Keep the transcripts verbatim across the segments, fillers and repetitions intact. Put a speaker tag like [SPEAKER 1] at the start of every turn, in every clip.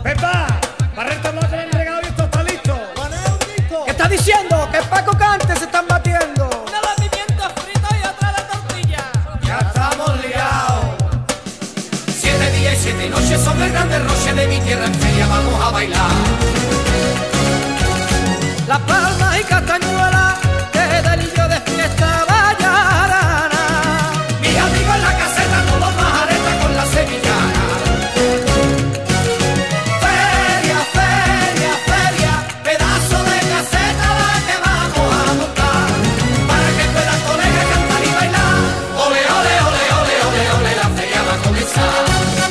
[SPEAKER 1] Pepa, Barreto no te han entregado y esto está listo.
[SPEAKER 2] ¿Qué estás diciendo? Que Paco Cante se están batiendo.
[SPEAKER 3] Una de pimientos fritos y otra de tortilla.
[SPEAKER 1] Ya estamos liados.
[SPEAKER 4] Siete días y siete noches son el grande roche de mi tierra en feria, vamos a bailar.
[SPEAKER 2] Las palmas y castañuelas, que delillo de fiesta vallarana.
[SPEAKER 4] Mis amigos en la caseta, todos majaretas con la sevillana. Feria, feria, feria, pedazo de caseta la que vamos a montar, para que puedan colegas cantar y bailar. Ole, ole, ole, ole, ole, ole, la feria va a comenzar.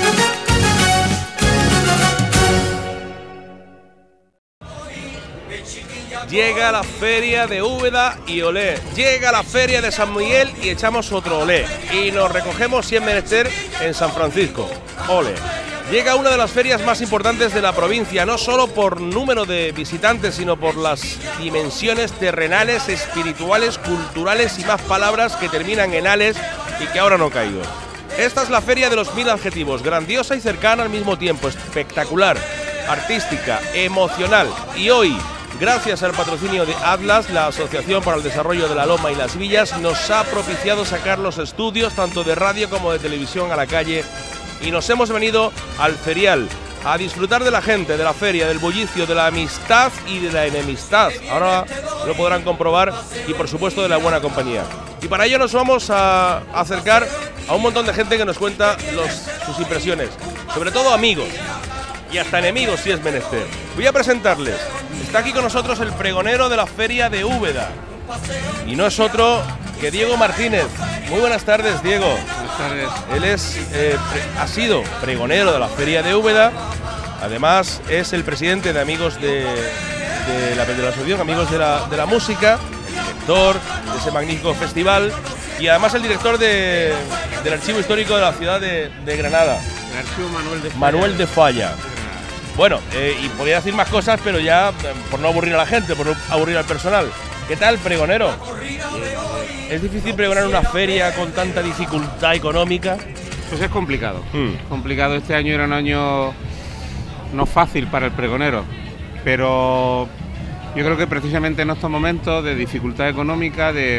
[SPEAKER 5] Llega la feria de Úbeda y olé. Llega la feria de San Miguel y echamos otro olé. Y nos recogemos si es menester en San Francisco. Ole. Llega una de las ferias más importantes de la provincia, no solo por número de visitantes, sino por las dimensiones terrenales, espirituales, culturales y más palabras que terminan en ales y que ahora no caigo. Esta es la feria de los mil adjetivos, grandiosa y cercana al mismo tiempo, espectacular, artística, emocional. Y hoy, gracias al patrocinio de Atlas, la Asociación para el Desarrollo de la Loma y las Villas, nos ha propiciado sacar los estudios tanto de radio como de televisión a la calle y nos hemos venido al ferial a disfrutar de la gente, de la feria, del bullicio, de la amistad y de la enemistad. Ahora lo podrán comprobar y por supuesto de la buena compañía. Y para ello nos vamos a acercar a un montón de gente que nos cuenta los, sus impresiones, sobre todo amigos y hasta enemigos si es menester. Voy a presentarles. Está aquí con nosotros el pregonero de la feria de Úbeda y no es otro que Diego Martínez. Muy buenas tardes, Diego.
[SPEAKER 6] Buenas tardes.
[SPEAKER 5] Él es, eh, pre, ha sido pregonero de la feria de Úbeda, además es el presidente de Amigos de, de, la, de la Asociación Amigos de la, de la Música, director de ese magnífico festival y además el director de, del Archivo Histórico de la ciudad de, de Granada.
[SPEAKER 6] El Archivo Manuel de Falla.
[SPEAKER 5] Manuel de Falla. Bueno, eh, y podría decir más cosas, pero ya por no aburrir a la gente, por no aburrir al personal. ¿Qué tal, pregonero? ¿Es difícil pregonar una feria con tanta dificultad económica?
[SPEAKER 6] Pues es complicado.
[SPEAKER 5] Mm.
[SPEAKER 6] Complicado. Este año era un año no fácil para el pregonero, pero yo creo que precisamente en estos momentos de dificultad económica, de,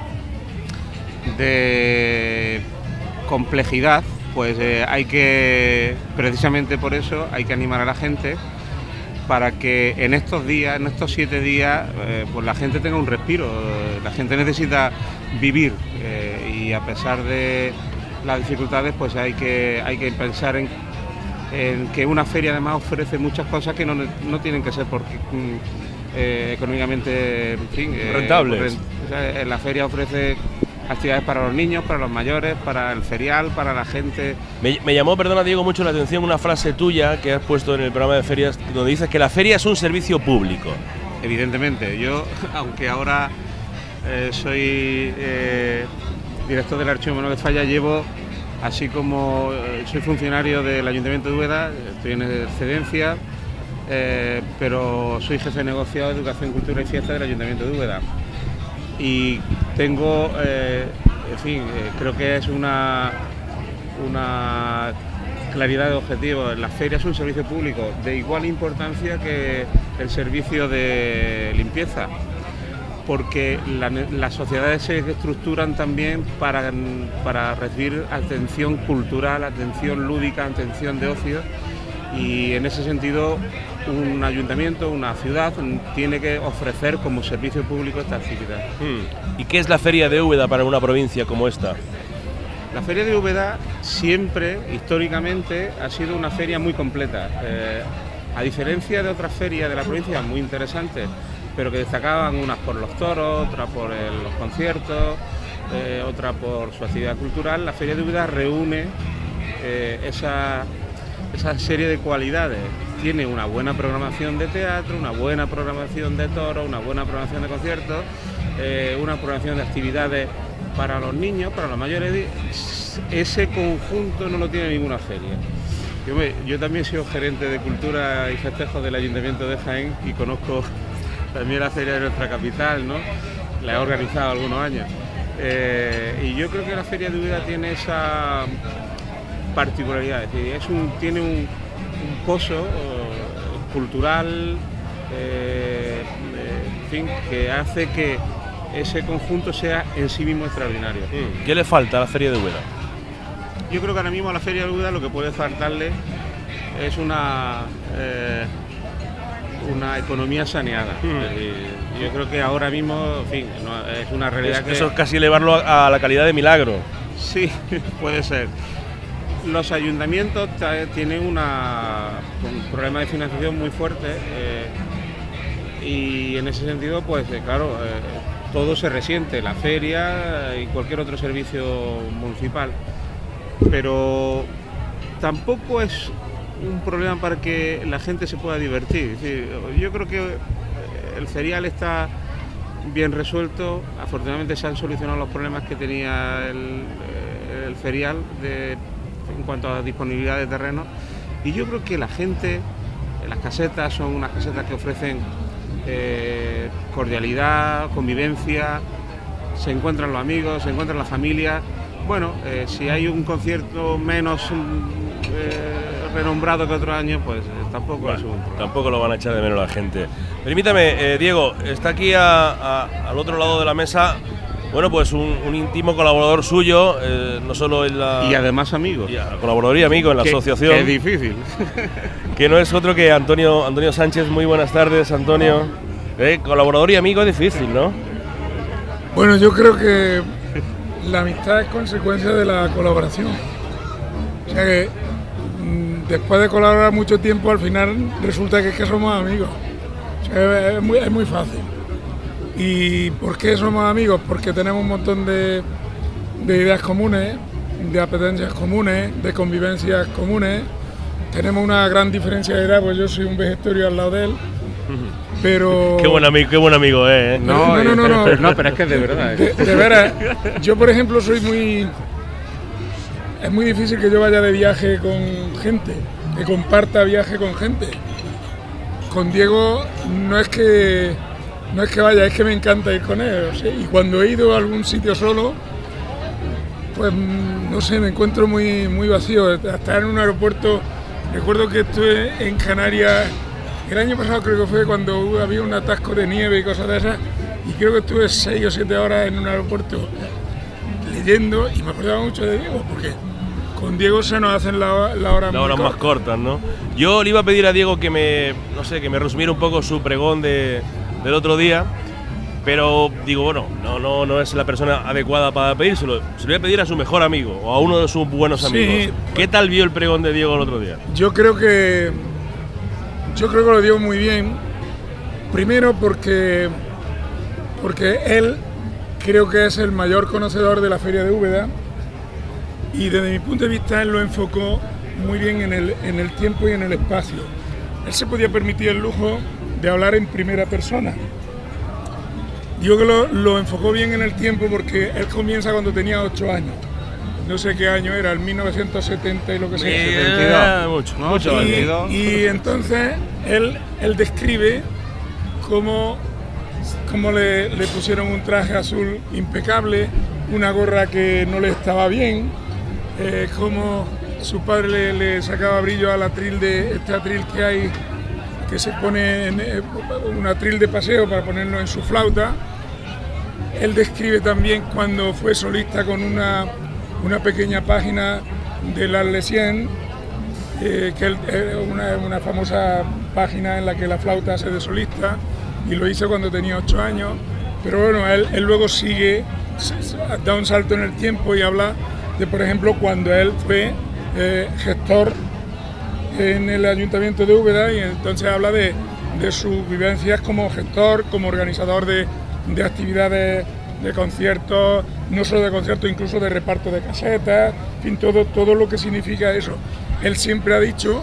[SPEAKER 6] de complejidad, pues eh, hay que, precisamente por eso, hay que animar a la gente para que en estos días, en estos siete días, eh, pues la gente tenga un respiro. La gente necesita vivir eh, y a pesar de las dificultades, pues hay que, hay que pensar en, en que una feria además ofrece muchas cosas que no, no tienen que ser porque, eh, económicamente, en fin, eh,
[SPEAKER 5] rentables.
[SPEAKER 6] O sea, la feria ofrece actividades para los niños, para los mayores, para el ferial, para la gente.
[SPEAKER 5] Me, me llamó, perdona Diego, mucho la atención una frase tuya que has puesto en el programa de ferias, donde dices que la feria es un servicio público.
[SPEAKER 6] Evidentemente, yo, aunque ahora eh, soy eh, director del Archivo Manuel de Falla, llevo, así como eh, soy funcionario del Ayuntamiento de Úbeda, estoy en excedencia, eh, pero soy jefe de negociado de Educación, Cultura y Fiesta del Ayuntamiento de Úbeda. Y tengo, eh, en fin, eh, creo que es una, una claridad de objetivo. La feria es un servicio público de igual importancia que el servicio de limpieza, porque la, las sociedades se estructuran también para, para recibir atención cultural, atención lúdica, atención de ocio, y en ese sentido un ayuntamiento, una ciudad, tiene que ofrecer como servicio público esta actividad.
[SPEAKER 5] ¿Y qué es la feria de Úbeda para una provincia como esta?
[SPEAKER 6] La feria de Úbeda siempre, históricamente, ha sido una feria muy completa. Eh, a diferencia de otras ferias de la provincia muy interesantes, pero que destacaban unas por los toros, otras por el, los conciertos, eh, otra por su actividad cultural, la feria de Úbeda reúne eh, esa, esa serie de cualidades. Tiene una buena programación de teatro, una buena programación de toros, una buena programación de conciertos, eh, una programación de actividades para los niños, para los mayores. Ese conjunto no lo tiene ninguna feria. Yo, me, yo también he sido gerente de cultura y festejos del Ayuntamiento de Jaén y conozco también la feria de nuestra capital, ¿no? La he organizado algunos años. Eh, y yo creo que la feria de Úbeda tiene esa particularidad, es decir, es un, tiene un un pozo eh, cultural, eh, eh, en fin, que hace que ese conjunto sea en sí mismo extraordinario.
[SPEAKER 5] ¿Qué le falta a la Feria de Úbeda?
[SPEAKER 6] Yo creo que ahora mismo a la Feria de Úbeda lo que puede faltarle es una eh, una economía saneada. Mm. Yo creo que ahora mismo, en fin, no, es una realidad
[SPEAKER 5] es,
[SPEAKER 6] que...
[SPEAKER 5] Eso es casi elevarlo a, a la calidad de milagro.
[SPEAKER 6] Sí, puede ser. Los ayuntamientos tienen una, un problema de financiación muy fuerte eh, y en ese sentido, pues eh, claro, eh, todo se resiente, la feria y cualquier otro servicio municipal. Pero tampoco es un problema para que la gente se pueda divertir. Es decir, yo creo que el ferial está bien resuelto. Afortunadamente se han solucionado los problemas que tenía el, el ferial de, en cuanto a disponibilidad de terreno. Y yo creo que la gente, las casetas son unas casetas que ofrecen eh, cordialidad, convivencia, se encuentran los amigos, se encuentran las familias. Bueno, eh, si hay un concierto menos eh, renombrado que otros años, pues eh, tampoco bueno, es un problema.
[SPEAKER 5] Tampoco lo van a echar de menos la gente. Permítame, eh, Diego, está aquí a, a, al otro lado de la mesa, bueno, pues un, un íntimo colaborador suyo, eh, no solo en la...
[SPEAKER 6] Y además amigo.
[SPEAKER 5] Y a, colaborador y amigo en la
[SPEAKER 6] que,
[SPEAKER 5] asociación.
[SPEAKER 6] Que es difícil.
[SPEAKER 5] Que no es otro que Antonio, Antonio Sánchez. Muy buenas tardes, Antonio. Eh, colaborador y amigo es difícil, ¿no?
[SPEAKER 7] Bueno, yo creo que la amistad es consecuencia de la colaboración. O sea que mmm, después de colaborar mucho tiempo, al final resulta que es que somos amigos. O sea, es, muy, es muy fácil. ¿Y por qué somos amigos? Porque tenemos un montón de, de ideas comunes, de apetencias comunes, de convivencias comunes. Tenemos una gran diferencia de edad, pues yo soy un vejestorio al lado de él. Pero...
[SPEAKER 5] Qué buen amigo, qué buen amigo, eh.
[SPEAKER 6] No, no, no, no, no, no, pero es que es de verdad.
[SPEAKER 7] De, de veras, yo por ejemplo soy muy... Es muy difícil que yo vaya de viaje con gente, que comparta viaje con gente. Con Diego no es que no es que vaya, es que me encanta ir con él. ¿Sí? Y cuando he ido a algún sitio solo, pues no sé, me encuentro muy, muy vacío. Hasta en un aeropuerto, recuerdo que estuve en Canarias. El año pasado creo que fue cuando había un atasco de nieve y cosas de esas, y creo que estuve seis o siete horas en un aeropuerto leyendo y me acordaba mucho de Diego, porque con Diego se nos hacen las la horas
[SPEAKER 5] la hora más cortas, ¿no? Yo le iba a pedir a Diego que me, no sé, que me resumiera un poco su pregón de, del otro día, pero digo, bueno, no, no, no es la persona adecuada para pedírselo. Se lo voy a pedir a su mejor amigo o a uno de sus buenos amigos. Sí. ¿Qué tal vio el pregón de Diego el otro día?
[SPEAKER 7] Yo creo que Yo creo que lo dio muy bien, primero porque, porque él creo que es el mayor conocedor de la Feria de Úbeda y desde mi punto de vista él lo enfocó muy bien en el, en el tiempo y en el espacio. Él se podía permitir el lujo de hablar en primera persona. Yo creo que lo, lo enfocó bien en el tiempo porque él comienza cuando tenía ocho años. No sé qué año era, el mil novecientos setenta y lo que sea.
[SPEAKER 5] setenta y dos. Mucho, mucho.
[SPEAKER 7] Y, y entonces él, él describe cómo, cómo le, le pusieron un traje azul impecable, una gorra que no le estaba bien, eh, cómo su padre le, le sacaba brillo al atril de este atril que hay, que se pone en eh, un atril de paseo para ponerlo en su flauta. Él describe también cuando fue solista con una una pequeña página de l'Arlésienne, eh, que es una, una famosa página en la que la flauta hace de solista, y lo hizo cuando tenía ocho años, pero bueno, él, él luego sigue, da un salto en el tiempo y habla de, por ejemplo, cuando él fue eh, gestor en el Ayuntamiento de Úbeda, y entonces habla de, de sus vivencias como gestor, como organizador de, de actividades de conciertos, no solo de conciertos, incluso de reparto de casetas, en fin, todo, todo lo que significa eso. Él siempre ha dicho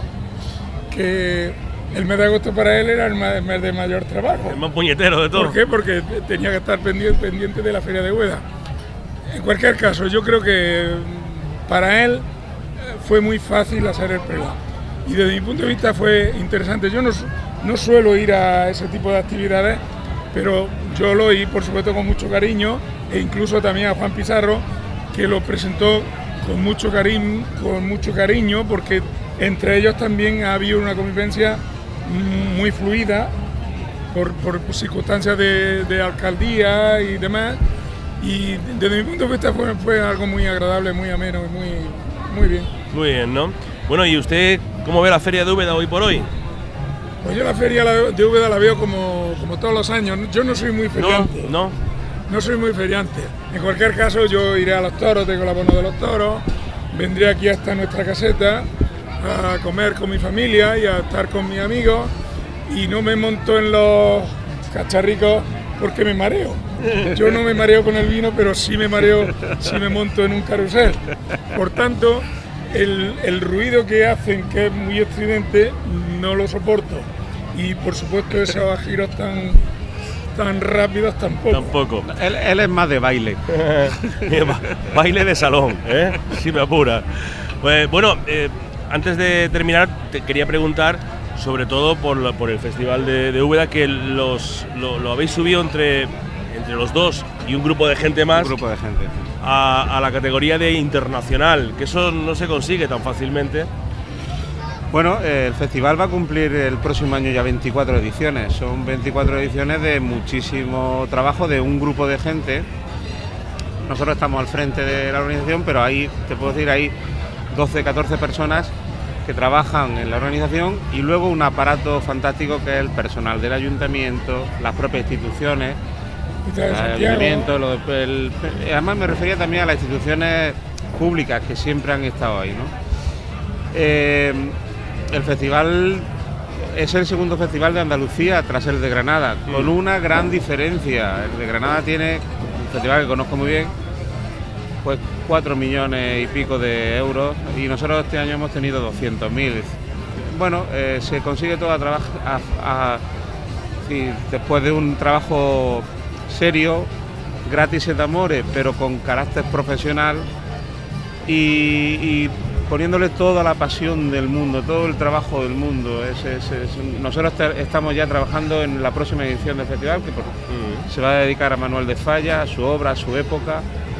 [SPEAKER 7] que el mes de agosto para él era el mes de mayor trabajo.
[SPEAKER 5] El más puñetero de todo.
[SPEAKER 7] ¿Por qué? Porque tenía que estar pendiente, pendiente de la Feria de Úbeda. En cualquier caso, yo creo que para él fue muy fácil hacer el pregón. Y desde mi punto de vista fue interesante. Yo no, no suelo ir a ese tipo de actividades, pero yo lo oí, por supuesto, con mucho cariño, e incluso también a Juan Pizarro, que lo presentó con mucho cariño, con mucho cariño, porque entre ellos también ha habido una convivencia muy fluida por, por circunstancias de, de alcaldía y demás, y desde mi punto de vista fue, fue algo muy agradable, muy ameno y muy, muy bien.
[SPEAKER 5] Muy bien, ¿no? Bueno, ¿y usted cómo ve la feria de Úbeda hoy por hoy?
[SPEAKER 7] Pues yo la feria de Úbeda la veo como, como todos los años. Yo no soy muy feriante.
[SPEAKER 5] No, no.
[SPEAKER 7] No soy muy feriante. En cualquier caso, yo iré a los toros, tengo el abono de los toros, vendré aquí hasta nuestra caseta a comer con mi familia y a estar con mis amigos, y no me monto en los cacharricos porque me mareo. Yo no me mareo con el vino, pero sí me mareo si me monto en un carrusel. Por tanto, el, el ruido que hacen, que es muy estridente, no lo soporto. Y por supuesto esos giros tan, tan rápidos tampoco.
[SPEAKER 5] Tampoco.
[SPEAKER 6] Él, él es más de baile.
[SPEAKER 5] Baile de salón, ¿eh? Si me apura. Pues, bueno, eh, antes de terminar, te quería preguntar, sobre todo por, la, por el Festival de, de Úbeda, que los, lo, lo habéis subido entre, entre los dos y un grupo de gente más.
[SPEAKER 6] Un grupo de gente.
[SPEAKER 5] A, a la categoría de internacional, que eso no se consigue tan fácilmente.
[SPEAKER 6] Bueno, eh, el festival va a cumplir el próximo año ya veinticuatro ediciones. Son veinticuatro ediciones de muchísimo trabajo de un grupo de gente. Nosotros estamos al frente de la organización, pero ahí, te puedo decir, hay doce, catorce personas que trabajan en la organización, y luego un aparato fantástico que es el personal del ayuntamiento, las propias instituciones, el ayuntamiento, lo, el, además me refería también a las instituciones públicas que siempre han estado ahí, ¿no? Eh, el festival es el segundo festival de Andalucía tras el de Granada, con una gran diferencia. El de Granada tiene, un festival que conozco muy bien, pues cuatro millones y pico de euros, y nosotros este año hemos tenido doscientos mil. Bueno, eh, se consigue todo a trabajar, a, a, sí, después de un trabajo serio, gratis et amore, pero con carácter profesional, y, y poniéndole toda la pasión del mundo, todo el trabajo del mundo. Es, es, es, nosotros estamos ya trabajando en la próxima edición del festival, que por, mm. se va a dedicar a Manuel de Falla, a su obra, a su época.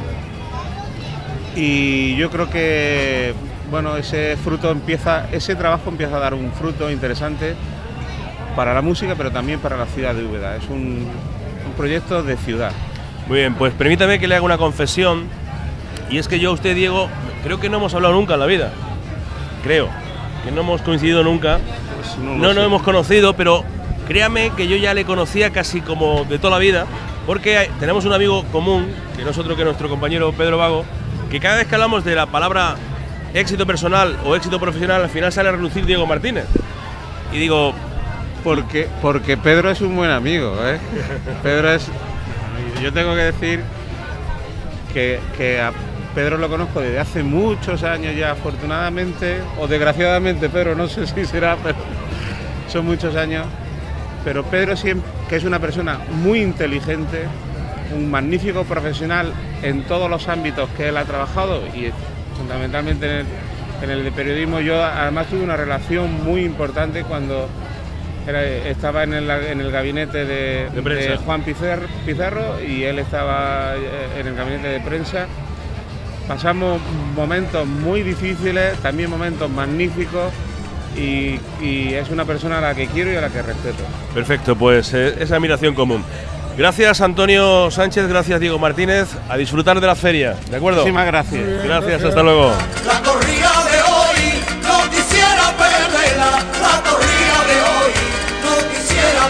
[SPEAKER 6] Y yo creo que, bueno, ese fruto empieza, ese trabajo empieza a dar un fruto interesante para la música, pero también para la ciudad de Úbeda. Es un, un proyecto de ciudad.
[SPEAKER 5] Muy bien, pues permítame que le haga una confesión, y es que yo a usted, Diego, creo que no hemos hablado nunca en la vida. Creo que no hemos coincidido nunca.
[SPEAKER 6] Pues no
[SPEAKER 5] no nos hemos conocido, pero créame que yo ya le conocía casi como de toda la vida, porque tenemos un amigo común, que no es otro que nuestro compañero Pedro Vago, que cada vez que hablamos de la palabra éxito personal o éxito profesional, al final sale a relucir Diego Martínez. Y digo...
[SPEAKER 6] Porque, porque Pedro es un buen amigo, ¿eh? Pedro es... Yo tengo que decir que, que a Pedro lo conozco desde hace muchos años ya, afortunadamente, o desgraciadamente, Pedro, no sé si será, pero son muchos años. Pero Pedro siempre, que es una persona muy inteligente, un magnífico profesional en todos los ámbitos que él ha trabajado, y fundamentalmente en el, en el de periodismo. Yo además tuve una relación muy importante cuando era, estaba en el, en el gabinete de,
[SPEAKER 5] de,
[SPEAKER 6] de Juan Pizarro, Pizarro, y él estaba en el gabinete de prensa. Pasamos momentos muy difíciles, también momentos magníficos, y, y es una persona a la que quiero y a la que respeto.
[SPEAKER 5] Perfecto, pues eh, esa admiración común. Gracias, Antonio Sánchez, gracias, Diego Martínez. A disfrutar de la feria, ¿de acuerdo?
[SPEAKER 6] Muchísimas gracias.
[SPEAKER 5] Gracias, gracias, hasta luego.
[SPEAKER 4] La corrida de hoy no quisiera perderla, la corrida de hoy no quisiera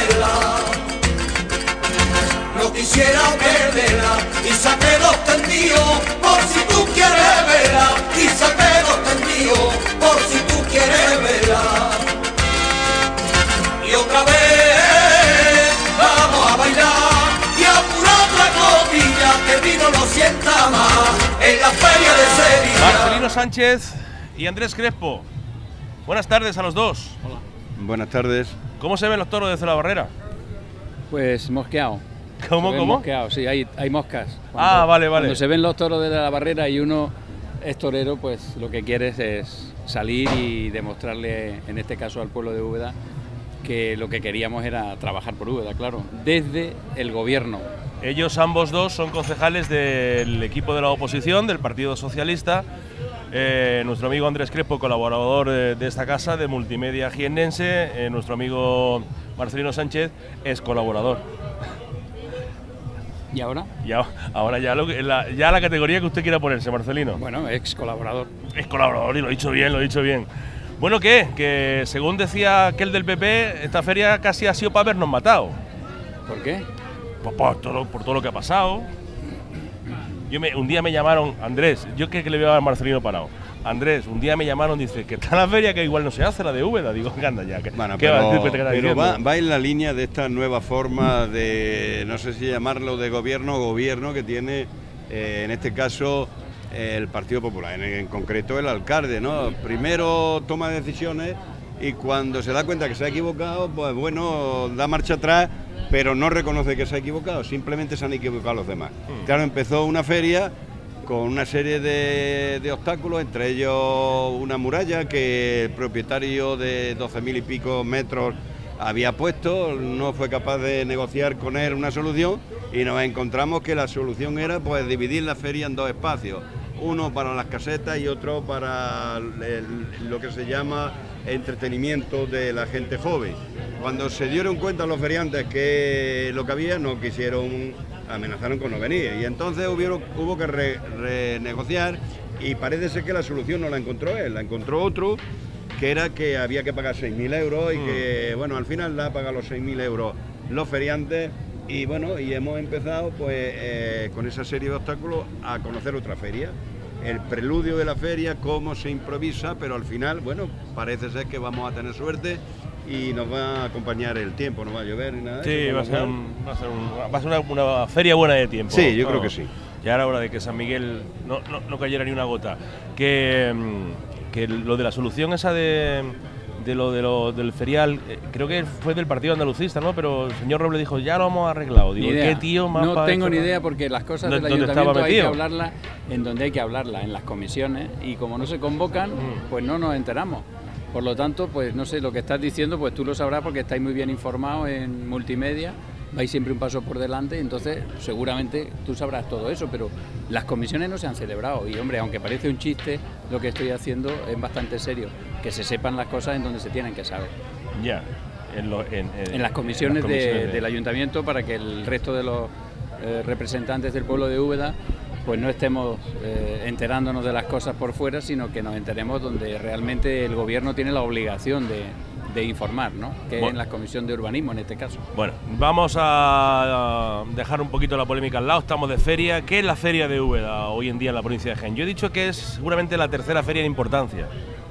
[SPEAKER 4] perderla, no quisiera perderla, y saqué dos tendidos por si tú quieres verla, y saqué dos tendidos por si tú quieres verla, y otra vez vamos a bailar y a apurar la copilla, que el vino no sienta más en la feria de Sevilla.
[SPEAKER 5] Marcelino Sánchez y Andrés Crespo, buenas tardes a los dos.
[SPEAKER 8] Hola. Buenas tardes.
[SPEAKER 5] ¿Cómo se ven los toros desde la barrera?
[SPEAKER 9] Pues mosqueado.
[SPEAKER 5] ¿Cómo, cómo?
[SPEAKER 9] Mosqueado, sí, hay, hay moscas. Cuando,
[SPEAKER 5] ah, vale, vale.
[SPEAKER 9] Cuando se ven los toros desde la barrera y uno es torero, pues lo que quieres es salir y demostrarle, en este caso al pueblo de Úbeda, que lo que queríamos era trabajar por Úbeda, claro, desde el gobierno.
[SPEAKER 5] Ellos ambos dos son concejales del equipo de la oposición, del Partido Socialista, Eh, nuestro amigo Andrés Crespo, colaborador de, de esta casa de Multimedia Jiennense. Eh, nuestro amigo Marcelino Sánchez es colaborador.
[SPEAKER 9] ¿Y ahora?
[SPEAKER 5] Y a- ahora ya, lo que- la, ya la categoría que usted quiera ponerse, Marcelino.
[SPEAKER 9] Bueno, ex colaborador.
[SPEAKER 5] Es colaborador y lo he dicho bien, lo he dicho bien. Bueno, ¿qué? Que según decía aquel del P P, esta feria casi ha sido para habernos matado.
[SPEAKER 9] ¿Por qué?
[SPEAKER 5] Pues por todo, por todo lo que ha pasado. Yo me, un día me llamaron, Andrés, yo que, que le veo a Marcelino parado. Andrés, un día me llamaron, dice que está la feria que igual no se hace, la de Úbeda. Digo, que anda ya. Que,
[SPEAKER 8] Bueno,
[SPEAKER 5] ¿qué va a
[SPEAKER 8] pero,
[SPEAKER 5] decir que te queda
[SPEAKER 8] pero
[SPEAKER 5] diciendo?
[SPEAKER 8] va, va en la línea de esta nueva forma de, no sé si llamarlo de gobierno o gobierno que tiene, eh, en este caso, eh, el Partido Popular, en, en concreto el alcalde, ¿no? Primero toma decisiones y cuando se da cuenta que se ha equivocado, pues bueno, da marcha atrás, pero no reconoce que se ha equivocado, simplemente se han equivocado los demás.
[SPEAKER 5] Mm.
[SPEAKER 8] Claro, empezó una feria con una serie de, de obstáculos, entre ellos una muralla que el propietario de doce mil y pico metros había puesto, no fue capaz de negociar con él una solución y nos encontramos que la solución era pues dividir la feria en dos espacios, uno para las casetas y otro para el- lo que se llama entretenimiento de la gente joven. Cuando se dieron cuenta los feriantes que lo que había, no quisieron, amenazaron con no venir y entonces hubieron, hubo que re- renegociar y parece ser que la solución no la encontró él, la encontró otro, que era que había que pagar seis mil euros y que, bueno, al final la ha pagado los seis mil euros los feriantes y, bueno, y hemos empezado, pues, eh, con esa serie de obstáculos a conocer otra feria. El preludio de la feria, cómo se improvisa, pero al final, bueno, parece ser que vamos a tener suerte y nos va a acompañar el tiempo, no va a llover ni nada. de
[SPEAKER 5] Sí,
[SPEAKER 8] eso,
[SPEAKER 5] va a
[SPEAKER 8] con lo
[SPEAKER 5] ser,
[SPEAKER 8] cual-
[SPEAKER 5] un- va a ser, un- va a ser una, una feria buena de tiempo.
[SPEAKER 8] Sí, yo
[SPEAKER 5] No,
[SPEAKER 8] creo que sí.
[SPEAKER 5] Ya era hora de que San Miguel no, no, no cayera ni una gota. Que, mm, que lo de la solución esa de, de lo, de lo del ferial, eh, creo que fue del Partido Andalucista, ¿no? Pero el señor Robles dijo, ya lo hemos arreglado. Digo,
[SPEAKER 9] Ni idea.
[SPEAKER 5] ¿qué tío más
[SPEAKER 9] No
[SPEAKER 5] pa'
[SPEAKER 9] tengo
[SPEAKER 5] esto?
[SPEAKER 9] ni idea porque las cosas del
[SPEAKER 5] ¿Dónde- dónde estaba
[SPEAKER 9] ayuntamiento hay que
[SPEAKER 5] metido?
[SPEAKER 9] hablarlas en donde hay que hablarlas, en las comisiones, y como no se convocan,
[SPEAKER 5] Mm.
[SPEAKER 9] pues no nos enteramos. Por lo tanto, pues no sé, lo que estás diciendo, pues tú lo sabrás porque estáis muy bien informados en multimedia, vais siempre un paso por delante, entonces seguramente tú sabrás todo eso, pero las comisiones no se han celebrado y, hombre, aunque parece un chiste, lo que estoy haciendo es bastante serio, que se sepan las cosas en donde se tienen que saber.
[SPEAKER 5] Ya, en, lo- en, en-
[SPEAKER 9] En las comisiones,
[SPEAKER 5] en las comisiones
[SPEAKER 9] de-
[SPEAKER 5] de-
[SPEAKER 9] del ayuntamiento para que el resto de los eh, representantes del pueblo de Úbeda pues no estemos eh, enterándonos de las cosas por fuera, sino que nos enteremos donde realmente el gobierno tiene la obligación de, de informar, ¿no? Que es
[SPEAKER 5] Bueno.
[SPEAKER 9] en la comisión de urbanismo en este caso.
[SPEAKER 5] Bueno, vamos a dejar un poquito la polémica al lado, estamos de feria. ¿Qué es la feria de Úbeda hoy en día en la provincia de Jaén? Yo he dicho que es seguramente la tercera feria en importancia.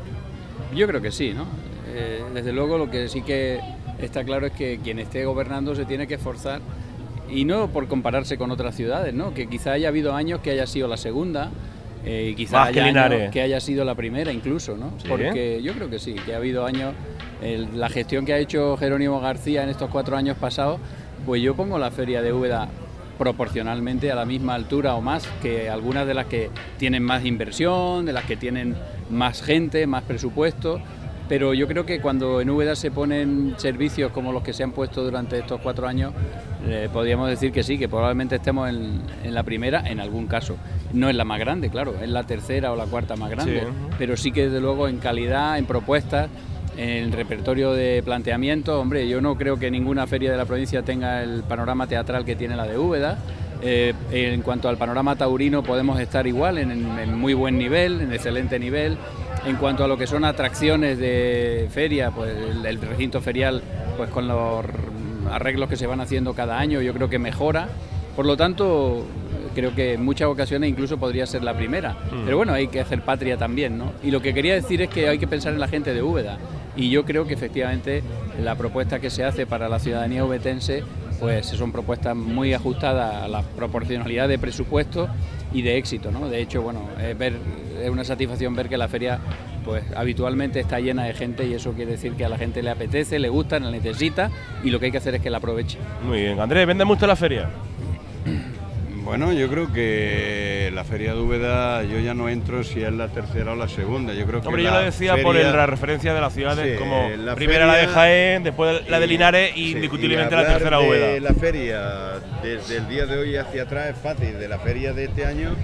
[SPEAKER 9] Yo creo que sí, ¿no? Eh, desde luego lo que sí que está claro es que quien esté gobernando se tiene que esforzar, y no por compararse con otras ciudades, ¿no? Que quizá haya habido años que haya sido la segunda, eh, y quizá
[SPEAKER 5] Más que
[SPEAKER 9] haya
[SPEAKER 5] Linares.
[SPEAKER 9] años que haya sido la primera incluso, ¿no?
[SPEAKER 5] ¿Sí?
[SPEAKER 9] Porque yo creo que sí, que ha habido años, el- la gestión que ha hecho Jerónimo García en estos cuatro años pasados, pues yo pongo la feria de Úbeda proporcionalmente a la misma altura o más que algunas de las que tienen más inversión, de las que tienen más gente, más presupuesto. Pero yo creo que cuando en Úbeda se ponen servicios como los que se han puesto durante estos cuatro años, eh, podríamos decir que sí, que probablemente estemos en, en la primera, en algún caso. No es la más grande, claro, es la tercera o la cuarta más grande,
[SPEAKER 5] Sí.
[SPEAKER 9] pero sí que desde luego en calidad, en propuestas, en repertorio de planteamientos. Hombre, yo no creo que ninguna feria de la provincia tenga el panorama teatral que tiene la de Úbeda. Eh, en cuanto al panorama taurino podemos estar igual, en, en muy buen nivel, en excelente nivel. En cuanto a lo que son atracciones de feria, pues el, el recinto ferial, pues con los arreglos que se van haciendo cada año, yo creo que mejora. Por lo tanto, creo que en muchas ocasiones incluso podría ser la primera.
[SPEAKER 5] Mm.
[SPEAKER 9] Pero bueno, hay que hacer patria también, ¿no? Y lo que quería decir es que hay que pensar en la gente de Úbeda. Y yo creo que efectivamente la propuesta que se hace para la ciudadanía ubetense, pues son propuestas muy ajustadas a la proporcionalidad de presupuesto y de éxito, ¿no? De hecho, bueno, es, ver, es una satisfacción ver que la feria pues habitualmente está llena de gente, y eso quiere decir que a la gente le apetece, le gusta, la necesita, y lo que hay que hacer es que la aproveche.
[SPEAKER 5] Muy bien. Andrés, ¿vende mucho la feria?
[SPEAKER 8] Bueno, yo creo que la feria de Úbeda, yo ya no entro si es la tercera o la segunda. Yo creo que
[SPEAKER 5] Hombre, yo
[SPEAKER 8] la
[SPEAKER 5] lo decía por
[SPEAKER 8] feria-
[SPEAKER 5] el- la referencia de las ciudades,
[SPEAKER 8] Sí,
[SPEAKER 5] como
[SPEAKER 8] la
[SPEAKER 5] primera la de
[SPEAKER 8] feria-
[SPEAKER 5] Jaén, después la de Linares y
[SPEAKER 8] Sí,
[SPEAKER 5] indiscutiblemente
[SPEAKER 8] y
[SPEAKER 5] la
[SPEAKER 8] hablar
[SPEAKER 5] tercera
[SPEAKER 8] de
[SPEAKER 5] Úbeda.
[SPEAKER 8] La feria desde el día de hoy hacia atrás es fácil. De la feria de este año,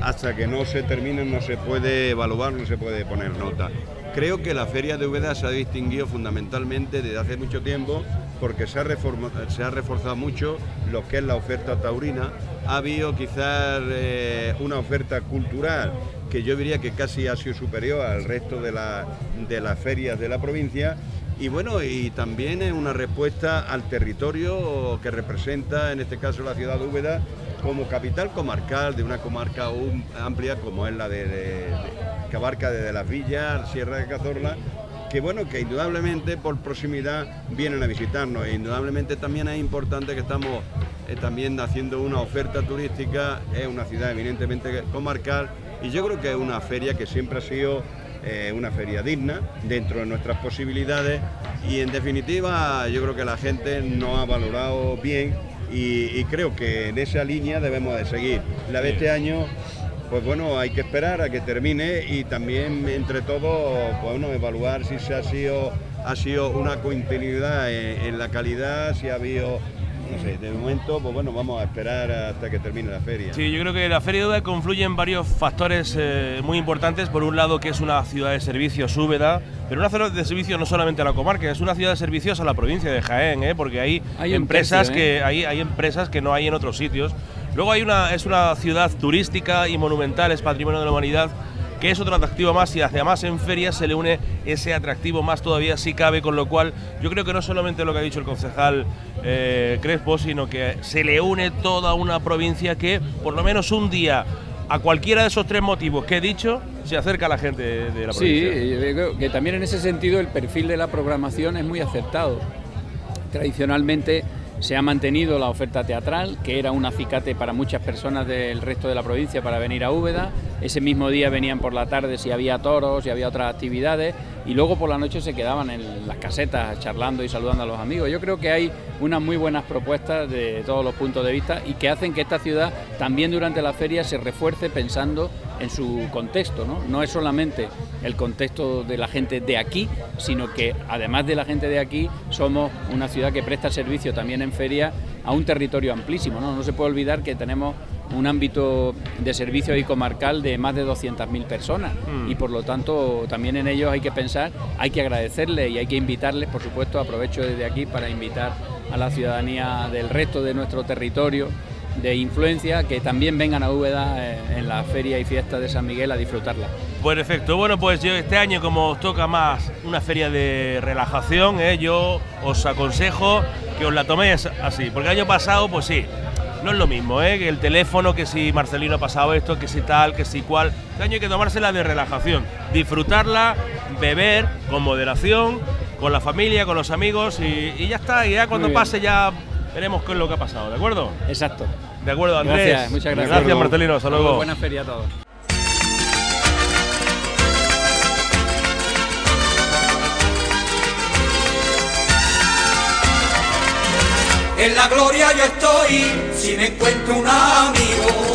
[SPEAKER 8] hasta que no se termine no se puede evaluar, no se puede poner nota. Creo que la Feria de Úbeda se ha distinguido fundamentalmente desde hace mucho tiempo porque se ha, se ha reforzado mucho lo que es la oferta taurina. Ha habido quizás eh, una oferta cultural que yo diría que casi ha sido superior al resto de, la, de las ferias de la provincia. Y bueno, y también es una respuesta al territorio que representa, en este caso, la ciudad de Úbeda, como capital comarcal de una comarca amplia como es la de, de, de que abarca desde Las Villas, Sierra de Cazorla, que bueno, que indudablemente por proximidad vienen a visitarnos. E indudablemente también es importante que estamos eh, también haciendo una oferta turística, es una ciudad eminentemente comarcal y yo creo que es una feria que siempre ha sido eh, una feria digna dentro de nuestras posibilidades y en definitiva yo creo que la gente nos ha valorado bien y, y creo que en esa línea debemos de seguir. La de este año, pues bueno, hay que esperar a que termine y también entre todos, pues bueno, evaluar si se ha sido, ha sido una continuidad en, en la calidad, si ha habido, no sé, de momento, pues bueno, vamos a esperar hasta que termine la feria.
[SPEAKER 5] Sí, yo creo que la Feria de Úbeda confluye en varios factores eh, muy importantes. Por un lado, que es una ciudad de servicios, Úbeda, pero una ciudad de servicios no solamente a la comarca, es una ciudad de servicios a la provincia de Jaén, ¿eh? Porque hay, hay empresas tercio, ¿eh? que hay, hay empresas que no hay en otros sitios. Luego hay una, es una ciudad turística y monumental, es patrimonio de la humanidad, que es otro atractivo más y además en ferias se le une ese atractivo más todavía si cabe, con lo cual yo creo que no solamente lo que ha dicho el concejal eh, Crespo, sino que se le une toda una provincia que por lo menos un día a cualquiera de esos tres motivos que he dicho se acerca a la gente de, de la provincia.
[SPEAKER 9] Sí, yo creo que también en ese sentido el perfil de la programación es muy acertado. Tradicionalmente se ha mantenido la oferta teatral, que era un acicate para muchas personas del resto de la provincia para venir a Úbeda. Ese mismo día venían por la tarde si había toros, si había otras actividades, y luego por la noche se quedaban en las casetas charlando y saludando a los amigos. Yo creo que hay unas muy buenas propuestas de todos los puntos de vista y que hacen que esta ciudad también durante la feria se refuerce pensando en su contexto, ¿no? No es solamente el contexto de la gente de aquí, sino que además de la gente de aquí somos una ciudad que presta servicio también en feria a un territorio amplísimo, ¿no? No se puede olvidar que tenemos un ámbito de servicio y comarcal de más de doscientas mil personas mm. y por lo tanto también en ellos hay que pensar, hay que agradecerles y hay que invitarles, por supuesto, aprovecho desde aquí para invitar a la ciudadanía del resto de nuestro territorio de influencia que también vengan a Úbeda eh, en la feria y fiesta de San Miguel a disfrutarla.
[SPEAKER 5] Perfecto, bueno pues yo este año como os toca más una feria de relajación, eh, yo os aconsejo que os la toméis así, porque el año pasado pues sí, no es lo mismo, ¿eh? Que el teléfono, que si Marcelino ha pasado esto, que si tal, que si cual. Este año hay que tomársela de relajación, disfrutarla, beber con moderación, con la familia, con los amigos y, y ya está, y ya cuando pase ya veremos qué es lo que ha pasado, ¿de acuerdo?
[SPEAKER 9] Exacto.
[SPEAKER 5] De acuerdo, Andrés.
[SPEAKER 9] Gracias, muchas gracias.
[SPEAKER 5] Gracias, Marcelino, hasta luego.
[SPEAKER 9] Buena feria a todos.
[SPEAKER 4] En la gloria yo estoy, si me encuentro un amigo,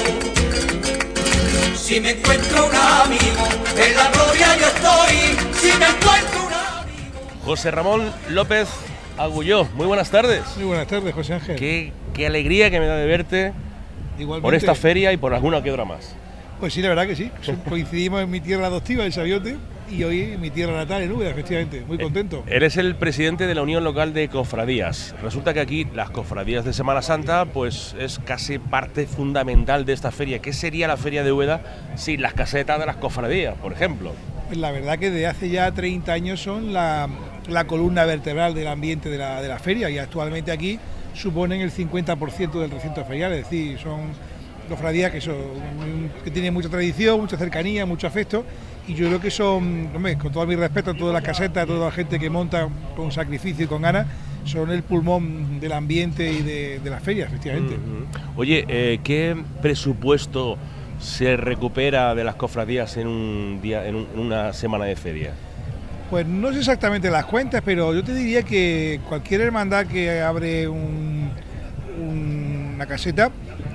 [SPEAKER 4] si me encuentro un amigo, en la gloria yo estoy, si me encuentro un amigo.
[SPEAKER 5] José Ramón López Agulló, muy buenas tardes.
[SPEAKER 10] Muy buenas tardes, José Ángel.
[SPEAKER 5] Qué, qué alegría que me da de verte. Igualmente. Por esta feria y por alguna que otra más.
[SPEAKER 10] Pues sí, la verdad que sí. Coincidimos en mi tierra adoptiva, en Sabiote, y hoy en mi tierra natal, en Úbeda, efectivamente. Muy contento.
[SPEAKER 5] Eres el presidente de la Unión Local de Cofradías. Resulta que aquí las cofradías de Semana Santa pues es casi parte fundamental de esta feria. ¿Qué sería la feria de Úbeda sin las casetas de las cofradías, por ejemplo?
[SPEAKER 10] Pues la verdad que desde hace ya treinta años son la, la columna vertebral del ambiente de la, de la feria y actualmente aquí suponen el cincuenta por ciento del recinto ferial, es decir, son cofradías que, son, que tienen mucha tradición, mucha cercanía, mucho afecto y yo creo que son, hombre, con todo mi respeto a todas las casetas, a toda la gente que monta con sacrificio y con ganas, son el pulmón del ambiente y de, de la feria, efectivamente.
[SPEAKER 5] Uh-huh. Oye, eh, ¿qué presupuesto se recupera de las cofradías en un día, en, un, en una semana de feria?
[SPEAKER 10] Pues no sé exactamente las cuentas, pero yo te diría que cualquier hermandad que abre un, un, una caseta